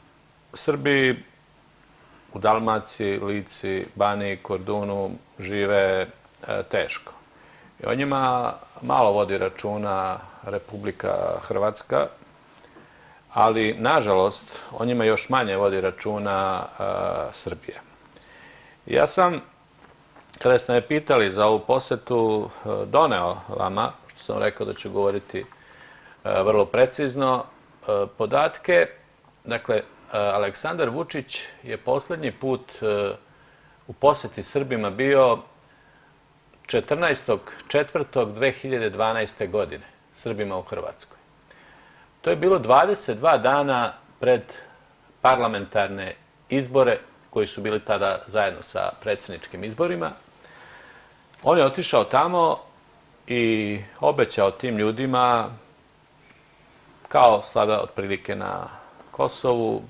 Srbi u Dalmaciji, Lici, Baniji, Kordunu žive teško. I o njima malo vodi računa Republika Hrvatska, ali, nažalost, o njima još manje vodi računa Srbija. Ja sam, kada ste me pitali za ovu posetu, doneo vama, što sam rekao da ću govoriti vrlo precizno, podatke. Dakle, Aleksandar Vučić je poslednji put u poseti Srbima bio četrnaestog četvrtog dve hiljade dvanaeste. godine, Srbima u Hrvatskoj. To je bilo dvadeset dva dana pred parlamentarne izbore koji su bili tada zajedno sa predsjedničkim izborima. On je otišao tamo i obećao tim ljudima, kao sada otprilike na Kosovu,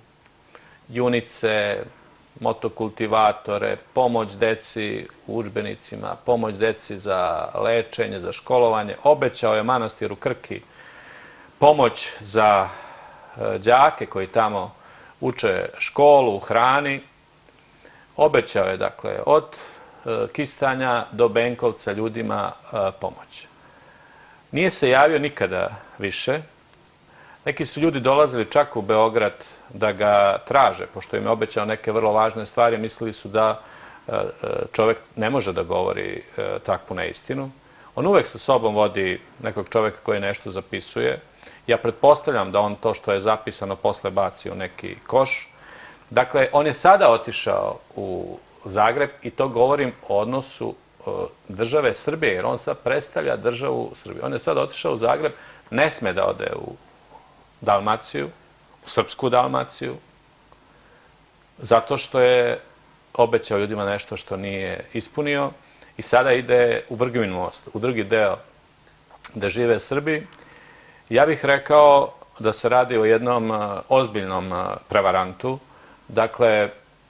junice, motokultivatore, pomoć deci u udžbenicima, pomoć deci za lečenje, za školovanje. Obećao je manastiru Krki pomoć za đake koji tamo uče školu, hrani. Obećao je, dakle, od Kistanja do Benkovca ljudima pomoć. Nije se javio nikada više. Neki su ljudi dolazili čak u Beograd da ga traže, pošto im je obećao neke vrlo važne stvari. Mislili su da čovek ne može da govori takvu neistinu. On uvek sa sobom vodi nekog čoveka koji nešto zapisuje. Ja pretpostavljam da on to što je zapisano posle baci u neki koš. Dakle, on je sada otišao u Zagreb i to govorim o odnosu države Srbije, jer on sad predstavlja državu Srbije. On je sada otišao u Zagreb, ne sme da ode u Dalmaciju, u srpsku Dalmaciju, zato što je obećao ljudima nešto što nije ispunio i sada ide u Vrgivin most, u drugi deo gde žive Srbi. Ja bih rekao da se radi o jednom ozbiljnom prevarantu. Dakle,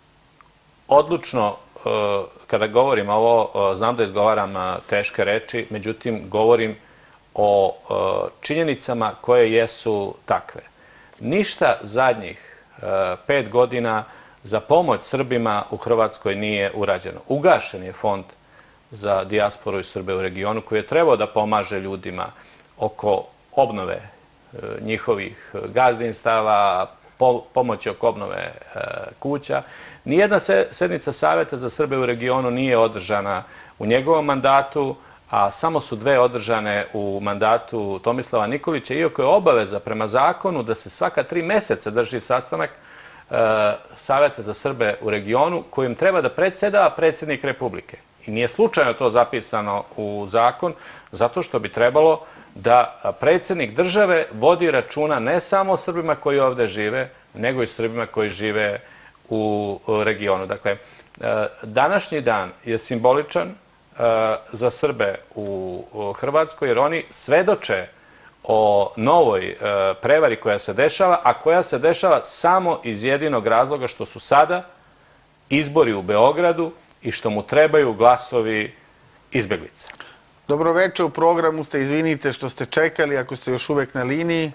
odlučno, kada govorim ovo, znam da izgovaram teške reči, međutim, govorim o činjenicama koje jesu takve. Ništa zadnjih pet godina za pomoć Srbima u Hrvatskoj nije urađeno. Ugašen je fond za dijasporu i Srbe u regionu koji je trebao da pomaže ljudima oko obnove njihovih gazdinstava, pomoći oko obnove kuća. Nijedna sednica Saveta za Srbe u regionu nije održana u njegovom mandatu, a samo su dve održane u mandatu Tomislava Nikolića, iako je obaveza prema zakonu da se svaka tri meseca drži sastanak Saveta za Srbe u regionu kojim treba da predsjedava predsjednik Republike. I nije slučajno to zapisano u zakon, zato što bi trebalo da predsjednik države vodi računa ne samo o Srbima koji ovde žive, nego i Srbima koji žive u regionu. Dakle, današnji dan je simboličan za Srbe u Hrvatskoj, jer oni svedoče o novoj prevari koja se dešava, a koja se dešava samo iz jedinog razloga što su sada izbori u Beogradu i što mu trebaju glasovi izbeglica. Dobroveče, u programu ste, izvinite što ste čekali, ako ste još uvek na liniji.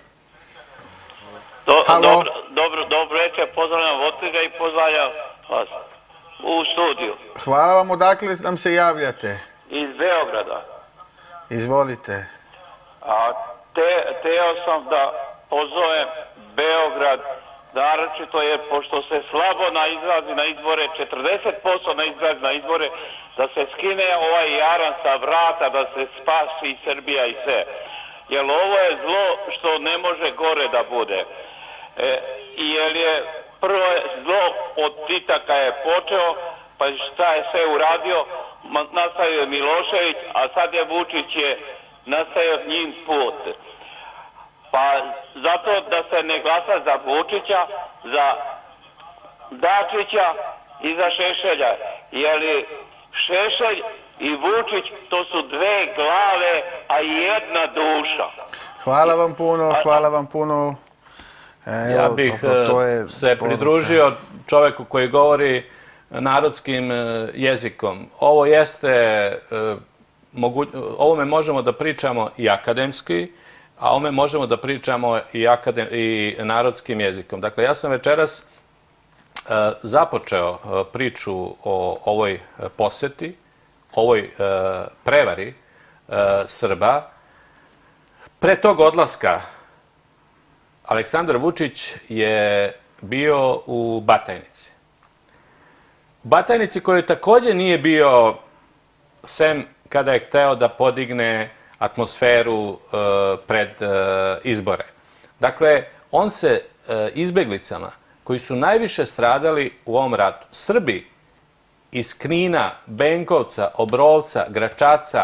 Dobro, dobro, dobro večer, pozdravljam Votliga i pozdravljam vas u studiju. Hvala vam, odakle nam se javljate? Iz Beograda. Izvolite. A te, teo sam da pozovem Beograd, naročito jer pošto se slabo na izrazi na izbore, četrdeset posto na izrazi na izbore, da se skine ovaj jaran sa vrata, da se spasi Srbija i sve. Jer ovo je zlo što ne može gore da bude. E, jer je prvo zlo od Tita kad je počeo, pa šta je sve uradio, nastavio je Milošević, a sad je Vučić je nastavio njim put. Pa zato da se ne glasa za Vučića, za Dačića i za Šešelja. Jer Šešelj i Vučić to su dve glave, a jedna duša. Hvala vam puno, hvala vam puno. Evo, ja bih to je se pridružio čoveku koji govori narodskim jezikom. Ovo jeste, ovome možemo da pričamo i akademski, a ovome možemo da pričamo i, akadem, i narodskim jezikom. Dakle, ja sam večeras započeo priču o ovoj poseti, ovoj prevari Srba. Pre tog odlaska Aleksandar Vučić je bio u Batajnici. U Batajnici koji također nije bio, sem kada je hteo da podigne atmosferu pred izbore. Dakle, on se izbeglicama koji su najviše stradali u ovom ratu, Srbi iz Knina, Benkovca, Obrovca, Gračaca,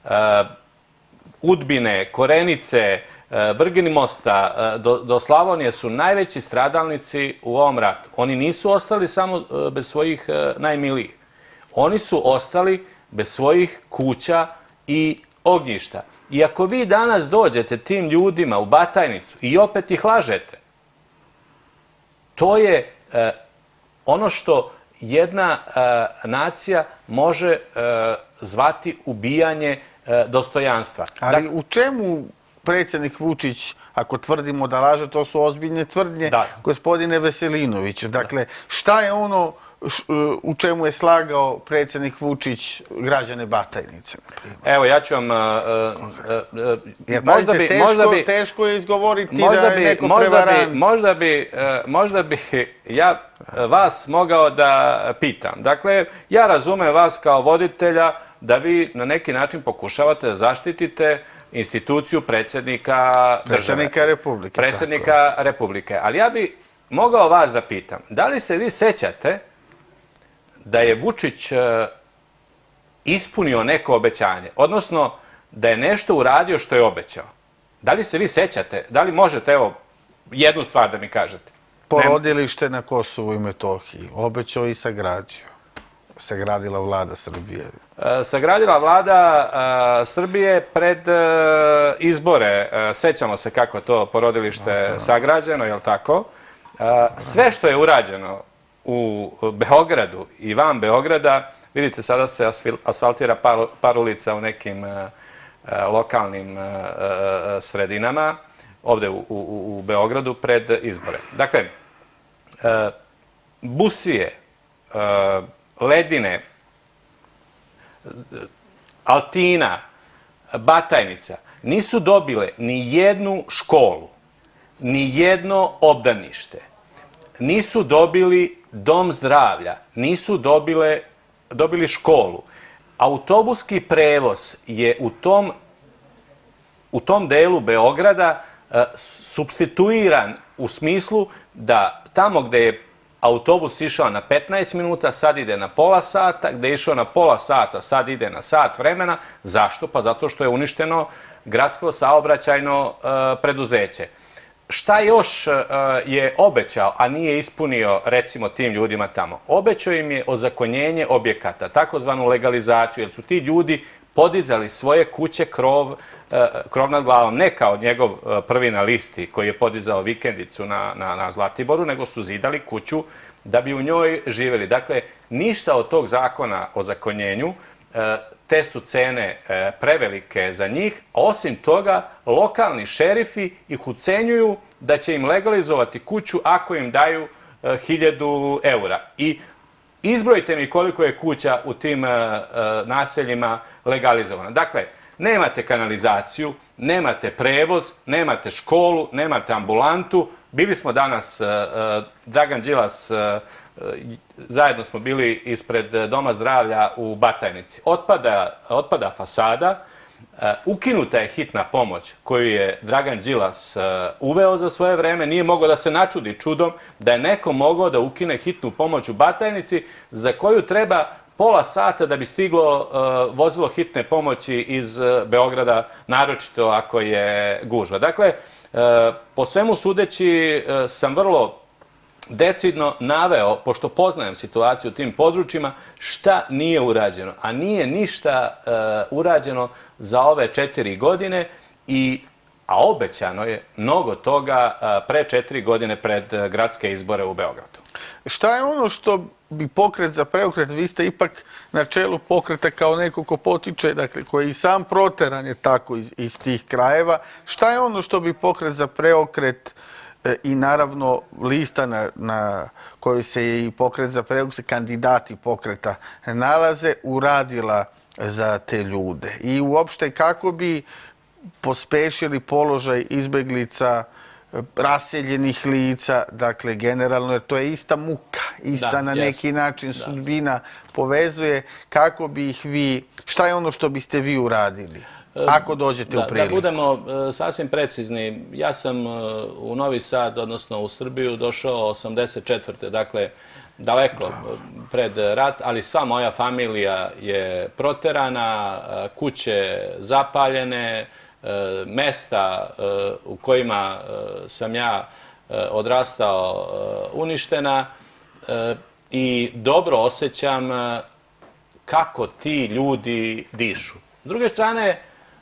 Udbine, Korenice, Vrgini mosta, do, do Slavonije su najveći stradalnici u ovom ratu. Oni nisu ostali samo bez svojih najmilijih. Oni su ostali bez svojih kuća i ognjišta. I ako vi danas dođete tim ljudima u Batajnicu i opet ih lažete, to je eh, ono što jedna eh, nacija može eh, zvati ubijanje eh, dostojanstva. Ali dakle, u čemu predsjednik Vučić, ako tvrdimo da laže, to su ozbiljne tvrdnje, da. Gospodine Veselinoviću. Dakle, šta je ono š, u čemu je slagao predsjednik Vučić građane Batajnice? Evo, ja ću vam... Uh, uh, Jer, možda pazite, bi, teško, možda bi, teško je izgovoriti da je bi, neko možda prevarant. Bi, možda, bi, uh, možda bi ja vas mogao da pitam. Dakle, ja razumem vas kao voditelja da vi na neki način pokušavate da zaštitite instituciju predsjednika države. Predsjednika Republike. Predsjednika tako. Republike. Ali ja bi mogao vas da pitam, da li se vi sećate da je Vučić ispunio neko obećanje, odnosno da je nešto uradio što je obećao? Da li se vi sećate? Da li možete, evo, jednu stvar da mi kažete? Porodilište na Kosovu i Metohiji. Obećao i sagradio. Sagradila vlada Srbije. Sagradila vlada Srbije pred izbore. Sećamo se kako je to porodilište sagrađeno, je li tako? Sve što je urađeno u Beogradu i van Beograda, vidite, sada se asfaltira par ulica u nekim lokalnim sredinama, ovde u, u, u Beogradu pred izbore. Dakle, Busije, Ledine, Altina, Batajnica nisu dobile ni jednu školu, ni jedno obdanište, nisu dobili dom zdravlja, nisu dobile, dobili školu. Autobuski prevoz je u tom, u tom delu Beograda e, supstituiran u smislu da tamo gde je autobus išao na petnaest minuta, sad ide na pola sata, gde je išao na pola sata, sad ide na sat vremena. Zašto? Pa zato što je uništeno gradsko saobraćajno e, preduzeće. Šta još e, je obećao, a nije ispunio, recimo, tim ljudima tamo? Obećao im je ozakonjenje objekata, takozvanu legalizaciju, jer su ti ljudi podizali svoje kuće krov, krov nad glavom. Ne kao njegov prvi na listi koji je podizao vikendicu na, na, na Zlatiboru, nego su zidali kuću da bi u njoj živjeli. Dakle, ništa od tog zakona o zakonjenju, te su cene prevelike za njih. Osim toga, lokalni šerifi ih ucenjuju da će im legalizovati kuću ako im daju hiljadu eura. I izbrojite mi koliko je kuća u tim naseljima legalizovana. Dakle, nemate kanalizaciju, nemate prevoz, nemate školu, nemate ambulantu. Bili smo danas, Dragan Đilas, zajedno smo bili ispred Doma zdravlja u Batajnici. Otpada, otpada fasada, ukinuta je hitna pomoć koju je Dragan Đilas uveo za svoje vreme. Nije mogao da se načudi čudom da je neko mogao da ukine hitnu pomoć u Batajnici za koju treba pola sata da bi stiglo vozilo hitne pomoći iz Beograda, naročito ako je gužva. Dakle, po svemu sudeći sam vrlo decidno naveo, pošto poznajem situaciju u tim područjima, šta nije urađeno. A nije ništa urađeno za ove četiri godine, i, a obećano je mnogo toga pre četiri godine pred gradske izbore u Beogradu. Šta je ono što bi Pokret za preokret, vi ste ipak na čelu pokreta kao neko ko potiče, dakle, koji i sam proteran je tako iz, iz tih krajeva, šta je ono što bi Pokret za preokret i naravno lista na, na kojoj se i Pokret za preokret, kandidati pokreta nalaze, uradila za te ljude? I uopšte kako bi pospešili položaj izbeglica, raseljenih lica, dakle, generalno, jer to je ista muka, ista da, na neki jest. način da. sudbina povezuje, kako bi ih vi, šta je ono što biste vi uradili? Ako dođete da, u priliku. Da budemo uh, sasvim precizni, ja sam uh, u Novi Sad, odnosno u Srbiju, došao osamdeset četvrte Dakle, daleko uh, pred rat, ali sva moja familija je proterana, uh, kuće zapaljene, uh, mesta uh, u kojima uh, sam ja uh, odrastao uh, uništena, uh, i dobro osjećam uh, kako ti ljudi dišu. S druge strane,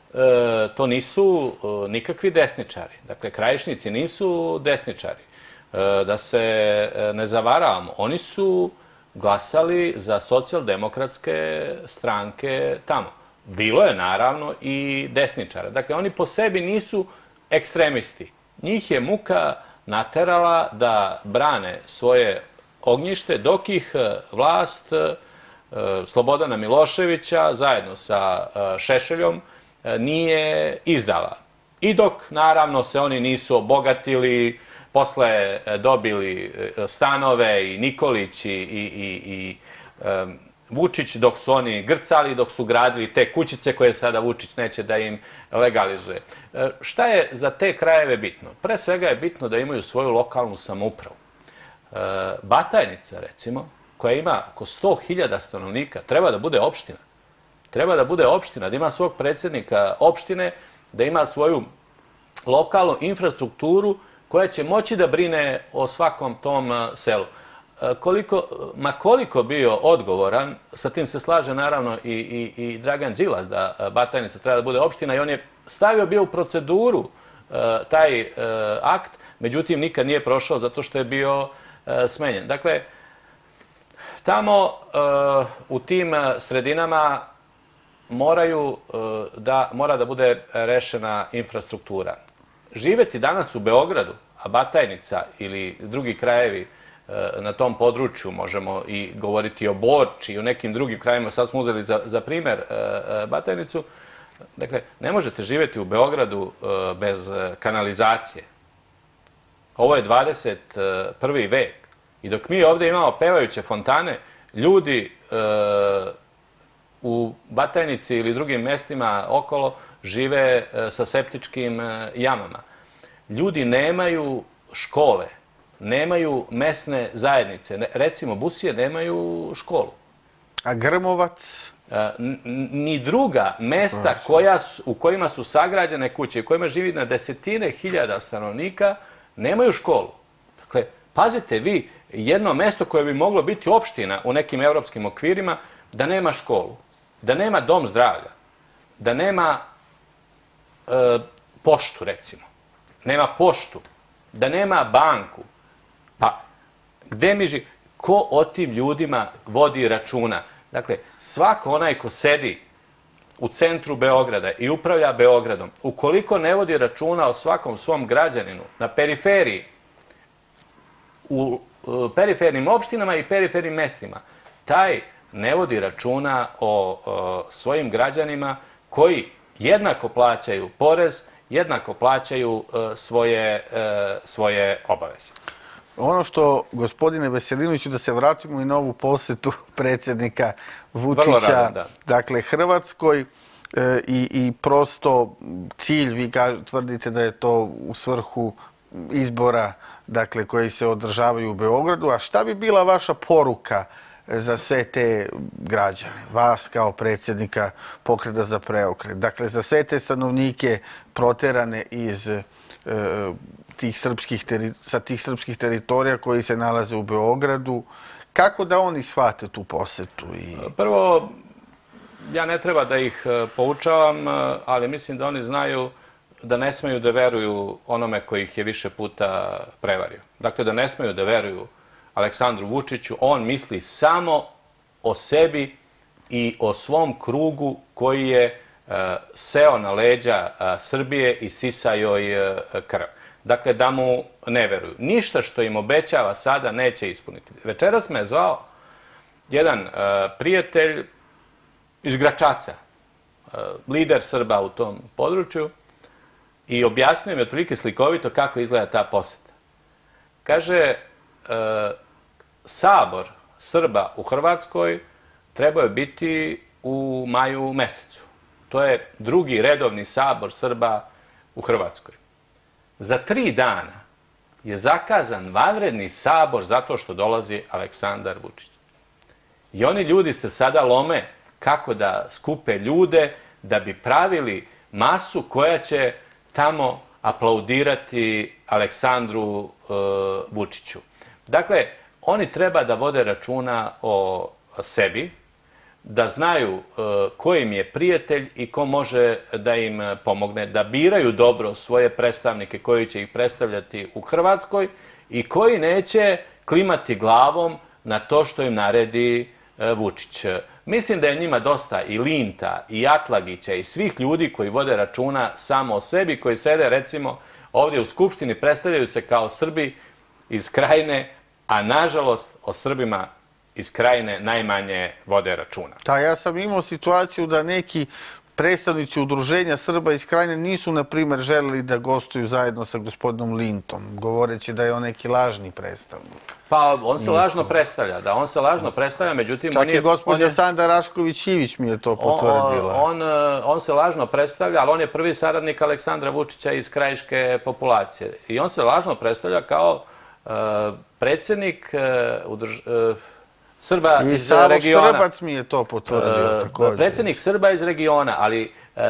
E, to nisu e, nikakvi desničari. Dakle, Krajišnici nisu desničari. E, da se e, ne zavaravamo, oni su glasali za socijaldemokratske stranke tamo. Bilo je naravno i desničara. Dakle, oni po sebi nisu ekstremisti. Njih je muka naterala da brane svoje ognjište, dok ih vlast e, Slobodana Miloševića zajedno sa e, Šešeljom nije izdala. I dok, naravno, se oni nisu obogatili, posle dobili stanove i Nikolić i, i, i, i um, Vučić, dok su oni grcali, dok su gradili te kućice koje sada Vučić neće da im legalizuje. E, šta je za te krajeve bitno? Pre svega je bitno da imaju svoju lokalnu samoupravu. E, Batajnica, recimo, koja ima oko sto hiljada stanovnika, treba da bude opština. Treba da bude opština, da ima svog predsjednika opštine, da ima svoju lokalnu infrastrukturu koja će moći da brine o svakom tom selu. Koliko, ma koliko bio odgovoran, sa tim se slaže naravno i, i, i Dragan Đilas da Batajnica treba da bude opština, i on je stavio bio u proceduru taj akt, međutim nikad nije prošao zato što je bio smenjen. Dakle, tamo u tim sredinama moraju da, mora da bude rešena infrastruktura. Živeti danas u Beogradu, a Batajnica ili drugi krajevi na tom području, možemo i govoriti o Borči i o nekim drugim krajevima, sad smo uzeli za, za primer Batajnicu, dakle, ne možete živjeti u Beogradu bez kanalizacije. Ovo je dvadeset prvi vek. I dok mi ovdje imamo pevajuće fontane, ljudi u Batajnici ili drugim mestima okolo žive sa septičkim jamama. Ljudi nemaju škole, nemaju mesne zajednice. Recimo, Busije nemaju školu. A Grmovac? Ni druga mesta koja su, u kojima su sagrađene kuće, u kojima živi na desetine hiljada stanovnika, nemaju školu. Dakle, pazite vi, jedno mesto koje bi moglo biti opština u nekim evropskim okvirima, da nema školu, da nema dom zdravlja, da nema e, poštu, recimo, nema poštu, da nema banku, pa gde mi živimo? Ko o tim ljudima vodi računa? Dakle, svako onaj ko sedi u centru Beograda i upravlja Beogradom, ukoliko ne vodi računa o svakom svom građaninu na periferiji, u perifernim opštinama i perifernim mestima, taj ne vodi računa o, o svojim građanima koji jednako plaćaju porez, jednako plaćaju e, svoje, e, svoje obaveze. Ono što, gospodine Veselinoviću, da se vratimo i na ovu posetu predsjednika Vučića, rado, da. dakle, Hrvatskoj, e, i, i prosto cilj, vi kaž, tvrdite da je to u svrhu izbora, dakle, koji se održavaju u Beogradu, a šta bi bila vaša poruka za sve te građane, vas kao predsjednika Pokreta za preokret, dakle, za sve te stanovnike proterane iz e, tih srpskih, sa tih srpskih teritorija koji se nalaze u Beogradu, kako da oni shvate tu posetu? I... Prvo, ja ne treba da ih poučavam, ali mislim da oni znaju da ne smeju da veruju onome koji ih je više puta prevario. Dakle, da ne smeju da veruju Aleksandru Vučiću, on misli samo o sebi i o svom krugu koji je seo na leđa Srbije i sisa joj krv. Dakle, da mu ne veruju. Ništa što im obećava sada neće ispuniti. Večeras me je zvao jedan prijatelj iz Gračaca, lider Srba u tom području, i objasnio mi otprilike slikovito kako izgleda ta poseta. Kaže, sabor Srba u Hrvatskoj trebao je biti u maju mesecu. To je drugi redovni sabor Srba u Hrvatskoj. Za tri dana je zakazan vanredni sabor zato što dolazi Aleksandar Vučić. I oni ljudi se sada lome kako da skupe ljude da bi pravili masu koja će tamo aplaudirati Aleksandru e, Vučiću. Dakle, oni treba da vode računa o sebi, da znaju e, ko im je prijatelj i ko može da im pomogne, da biraju dobro svoje predstavnike koji će ih predstavljati u Hrvatskoj i koji neće klimati glavom na to što im naredi e, Vučić. Mislim da je njima dosta i Linta, i Atlagića, i svih ljudi koji vode računa samo o sebi, koji sede, recimo, ovdje u Skupštini, predstavljaju se kao Srbi iz Krajine, a nažalost o Srbima iz Krajine najmanje vode računa. Da, ja sam imao situaciju da neki predstavnici udruženja Srba iz Krajine nisu, na primjer, želeli da gostuju zajedno sa gospodinom Lintom, govoreći da je on neki lažni predstavnik. Pa on se lažno predstavlja, da, on se lažno predstavlja, međutim... Čak i gospođa Sanda Rašković-Ivić mi je to potvrdila. On, on, on se lažno predstavlja, ali on je prvi saradnik Aleksandra Vučića iz krajiške populacije. I on se lažno predstavlja kao uh, predsjednik uh, udrž, uh, Srba I iz regiona. I Savo Štrbac mi je to potvrdio uh, također. Predsjednik Srba iz regiona, ali uh,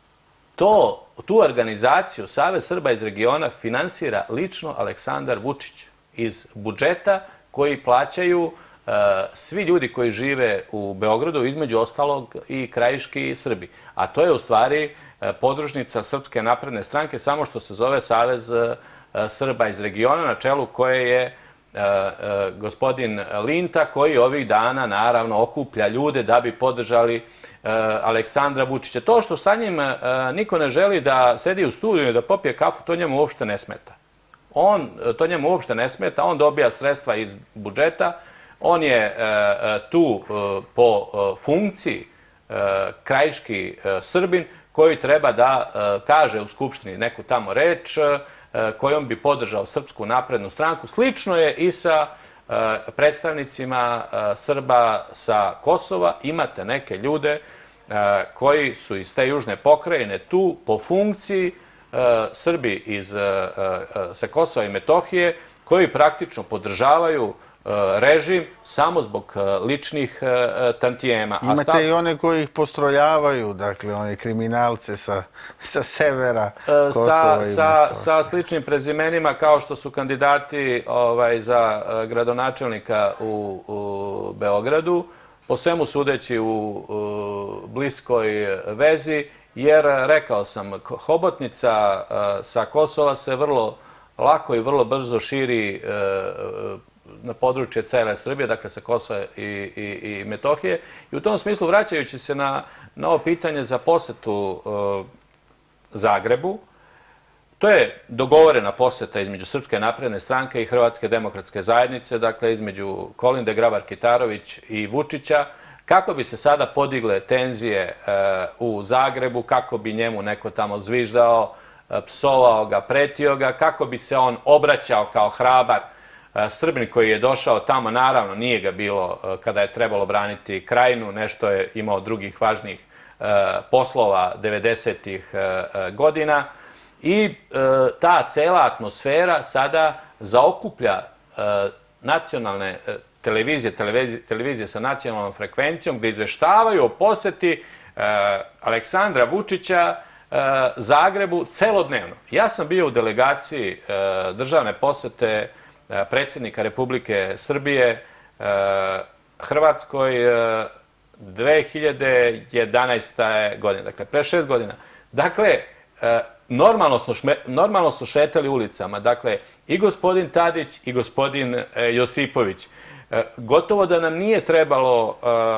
to, tu organizaciju Savez Srba iz regiona finansira lično Aleksandar Vučić iz budžeta koji plaćaju uh, svi ljudi koji žive u Beogradu, između ostalog i krajiški Srbi. A to je u stvari uh, podružnica Srpske napredne stranke, samo što se zove Savez uh, Srba iz regiona, na čelu koje je uh, uh, gospodin Linta, koji ovih dana naravno okuplja ljude da bi podržali uh, Aleksandra Vučića. To što sa njim uh, niko ne želi da sedi u studiju i da popije kafu, to njemu uopšte ne smeta. On, to njemu uopšte ne smeta, on dobija sredstva iz budžeta, on je e, tu e, po e, funkciji e, krajiški e, Srbin koji treba da e, kaže u Skupštini neku tamo reč e, kojom bi podržao Srpsku naprednu stranku. Slično je i sa e, predstavnicima e, Srba sa Kosova. Imate neke ljude e, koji su iz te južne pokrajine tu po funkciji Srbi iz, sa Kosova i Metohije koji praktično podržavaju režim samo zbog ličnih tantijema. Imate stav... i one koji ih postrojavaju, dakle, one kriminalce sa, sa severa Kosova sa, i Metohije. Sa sličnim prezimenima kao što su kandidati ovaj, za gradonačelnika u, u Beogradu, po svemu sudeći u, u bliskoj vezi jer rekao sam, hobotnica sa Kosova se vrlo lako i vrlo brzo širi na područje cele Srbije, dakle sa Kosova i, i, i Metohije. I u tom smislu, vraćajući se na, na ovo pitanje za posetu Zagrebu, to je dogovorena poseta između Srpske napredne stranke i Hrvatske demokratske zajednice, dakle između Kolinde Grabar-Kitarović i Vučića, kako bi se sada podigle tenzije u Zagrebu, kako bi njemu neko tamo zviždao, psovao ga, pretio ga, kako bi se on obraćao kao hrabar Srbin koji je došao tamo. Naravno, nije ga bilo kada je trebalo braniti Krajinu, nešto je imao drugih važnijih poslova devedesetih godina. I ta cela atmosfera sada zaokuplja nacionalne televizije, televizije sa nacionalnom frekvencijom, gde izveštavaju o poseti Aleksandra Vučića Zagrebu celodnevno. Ja sam bio u delegaciji državne posete predsjednika Republike Srbije Hrvatskoj dve hiljade jedanaeste. godine, dakle pre šest godina. Dakle, normalno su, normalno su šetali ulicama, dakle i gospodin Tadić i gospodin Josipović. Gotovo da nam nije trebalo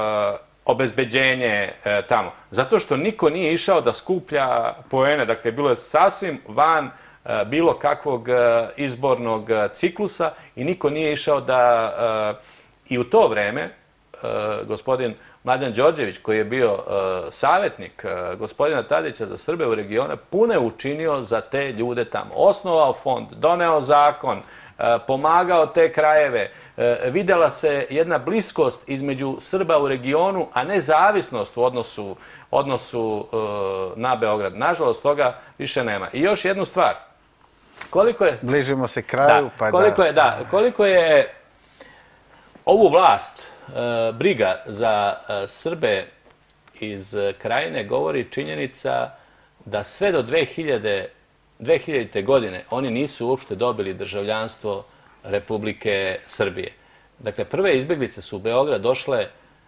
obezbeđenje tamo, zato što niko nije išao da skuplja poene, dakle bilo je sasvim van bilo kakvog izbornog ciklusa i niko nije išao da... I u to vreme gospodin Mlađan Đorđević, koji je bio savjetnik gospodina Tadića za Srbe u regionu, puno je učinio za te ljude tamo. Osnovao fond, doneo zakon, pomagao te krajeve, videla se jedna bliskost između Srba u regionu, a ne zavisnost u odnosu, odnosu na Beograd. Nažalost, toga više nema. I još jednu stvar. Koliko je... Bližimo se kraju, da, pa koliko da... Je, da, koliko je ovu vlast briga za Srbe iz Krajine govori činjenica da sve do dve hiljadite. godine oni nisu uopšte dobili državljanstvo Republike Srbije. Dakle, prve izbjeglice su u Beograd došle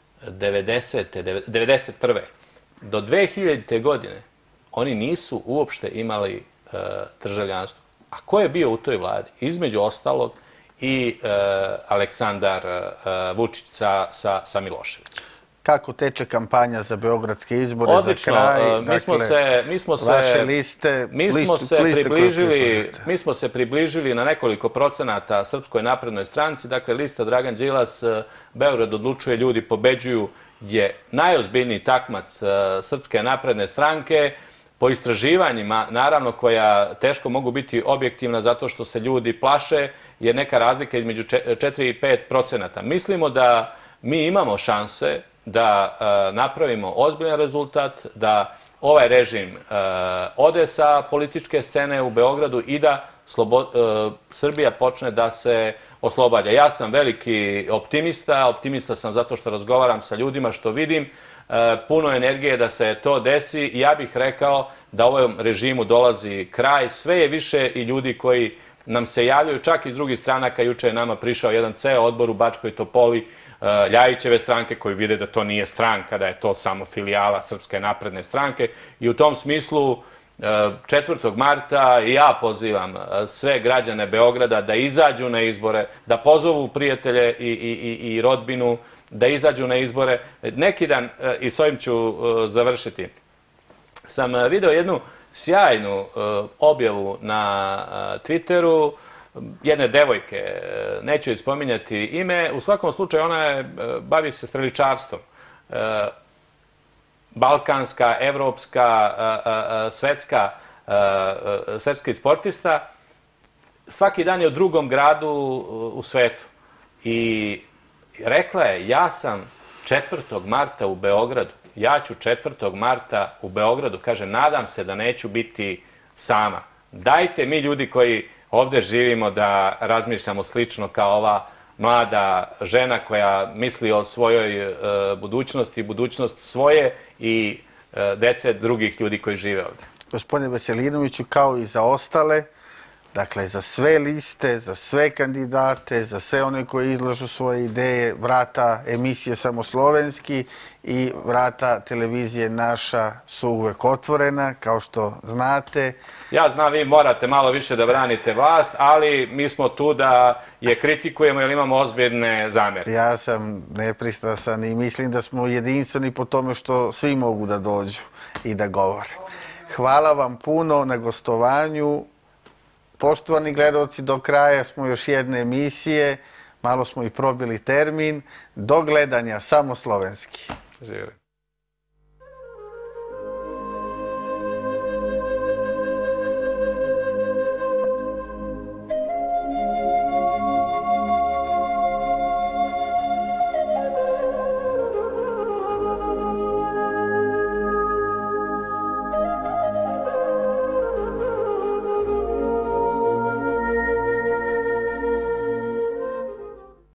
devedeset prve. Do dve hiljadite. godine oni nisu uopšte imali državljanstvo. A ko je bio u toj vladi? Između ostalog i Aleksandar Vučić sa Miloševićem. Kako teče kampanja za beogradske izbore, za kraj? Mi smo se, mi smo se, vaše liste, mi smo se približili, mi smo se približili na nekoliko procenata Srpskoj naprednoj stranci. Dakle, lista Dragan Đilas, Beograd odlučuje, ljudi pobeđuju, je najozbiljniji takmac Srpske napredne stranke. Po istraživanjima, naravno, koja teško mogu biti objektivna zato što se ljudi plaše, je neka razlika između četiri i pet procenata. Mislimo da mi imamo šanse da napravimo ozbiljan rezultat, da ovaj režim ode sa političke scene u Beogradu i da Srbija počne da se oslobađa. Ja sam veliki optimista, optimista sam zato što razgovaram sa ljudima, što vidim puno energije da se to desi. Ja bih rekao da ovom režimu dolazi kraj. Sve je više i ljudi koji nam se javljaju, čak iz drugih stranaka. Juče je nama prišao jedan ceo odbor u Bačkoj Topoli, Ljajićeve stranke, koji vide da to nije stranka, da je to samo filijala Srpske napredne stranke. I u tom smislu četvrtog marta i ja pozivam sve građane Beograda da izađu na izbore, da pozovu prijatelje i, i, i rodbinu, da izađu na izbore. Neki dan, i s ovim ću završiti, sam video jednu sjajnu objavu na Twitteru jedne devojke, neću joj spominjati ime, u svakom slučaju ona je, bavi se streličarstvom. Balkanska, evropska, svetska, svetski sportista. Svaki dan je u drugom gradu u svetu. I rekla je, ja sam četvrtog marta u Beogradu, ja ću četvrtog marta u Beogradu, kaže, nadam se da neću biti sama. Dajte mi ljudi koji ovde živimo da razmišljamo slično kao ova mlada žena koja misli o svojoj budućnosti, budućnost svoje i dece drugih ljudi koji žive ovde. Gospodine Veselinoviću, kao i za ostale, Dakle, za sve liste, za sve kandidate, za sve one koji izlažu svoje ideje, vrata emisije Samoslovenski i vrata televizije Naša su uvek otvorena, kao što znate. Ja znam, vi morate malo više da branite vlast, ali mi smo tu da je kritikujemo jer imamo ozbiljne zamere. Ja sam nepristrasan i mislim da smo jedinstveni po tome što svi mogu da dođu i da govore. Hvala vam puno na gostovanju. Poštovani gledalci, do kraja smo još jedne emisije, malo smo i probili termin. Do gledanja, Samoslovenski. Živjeli.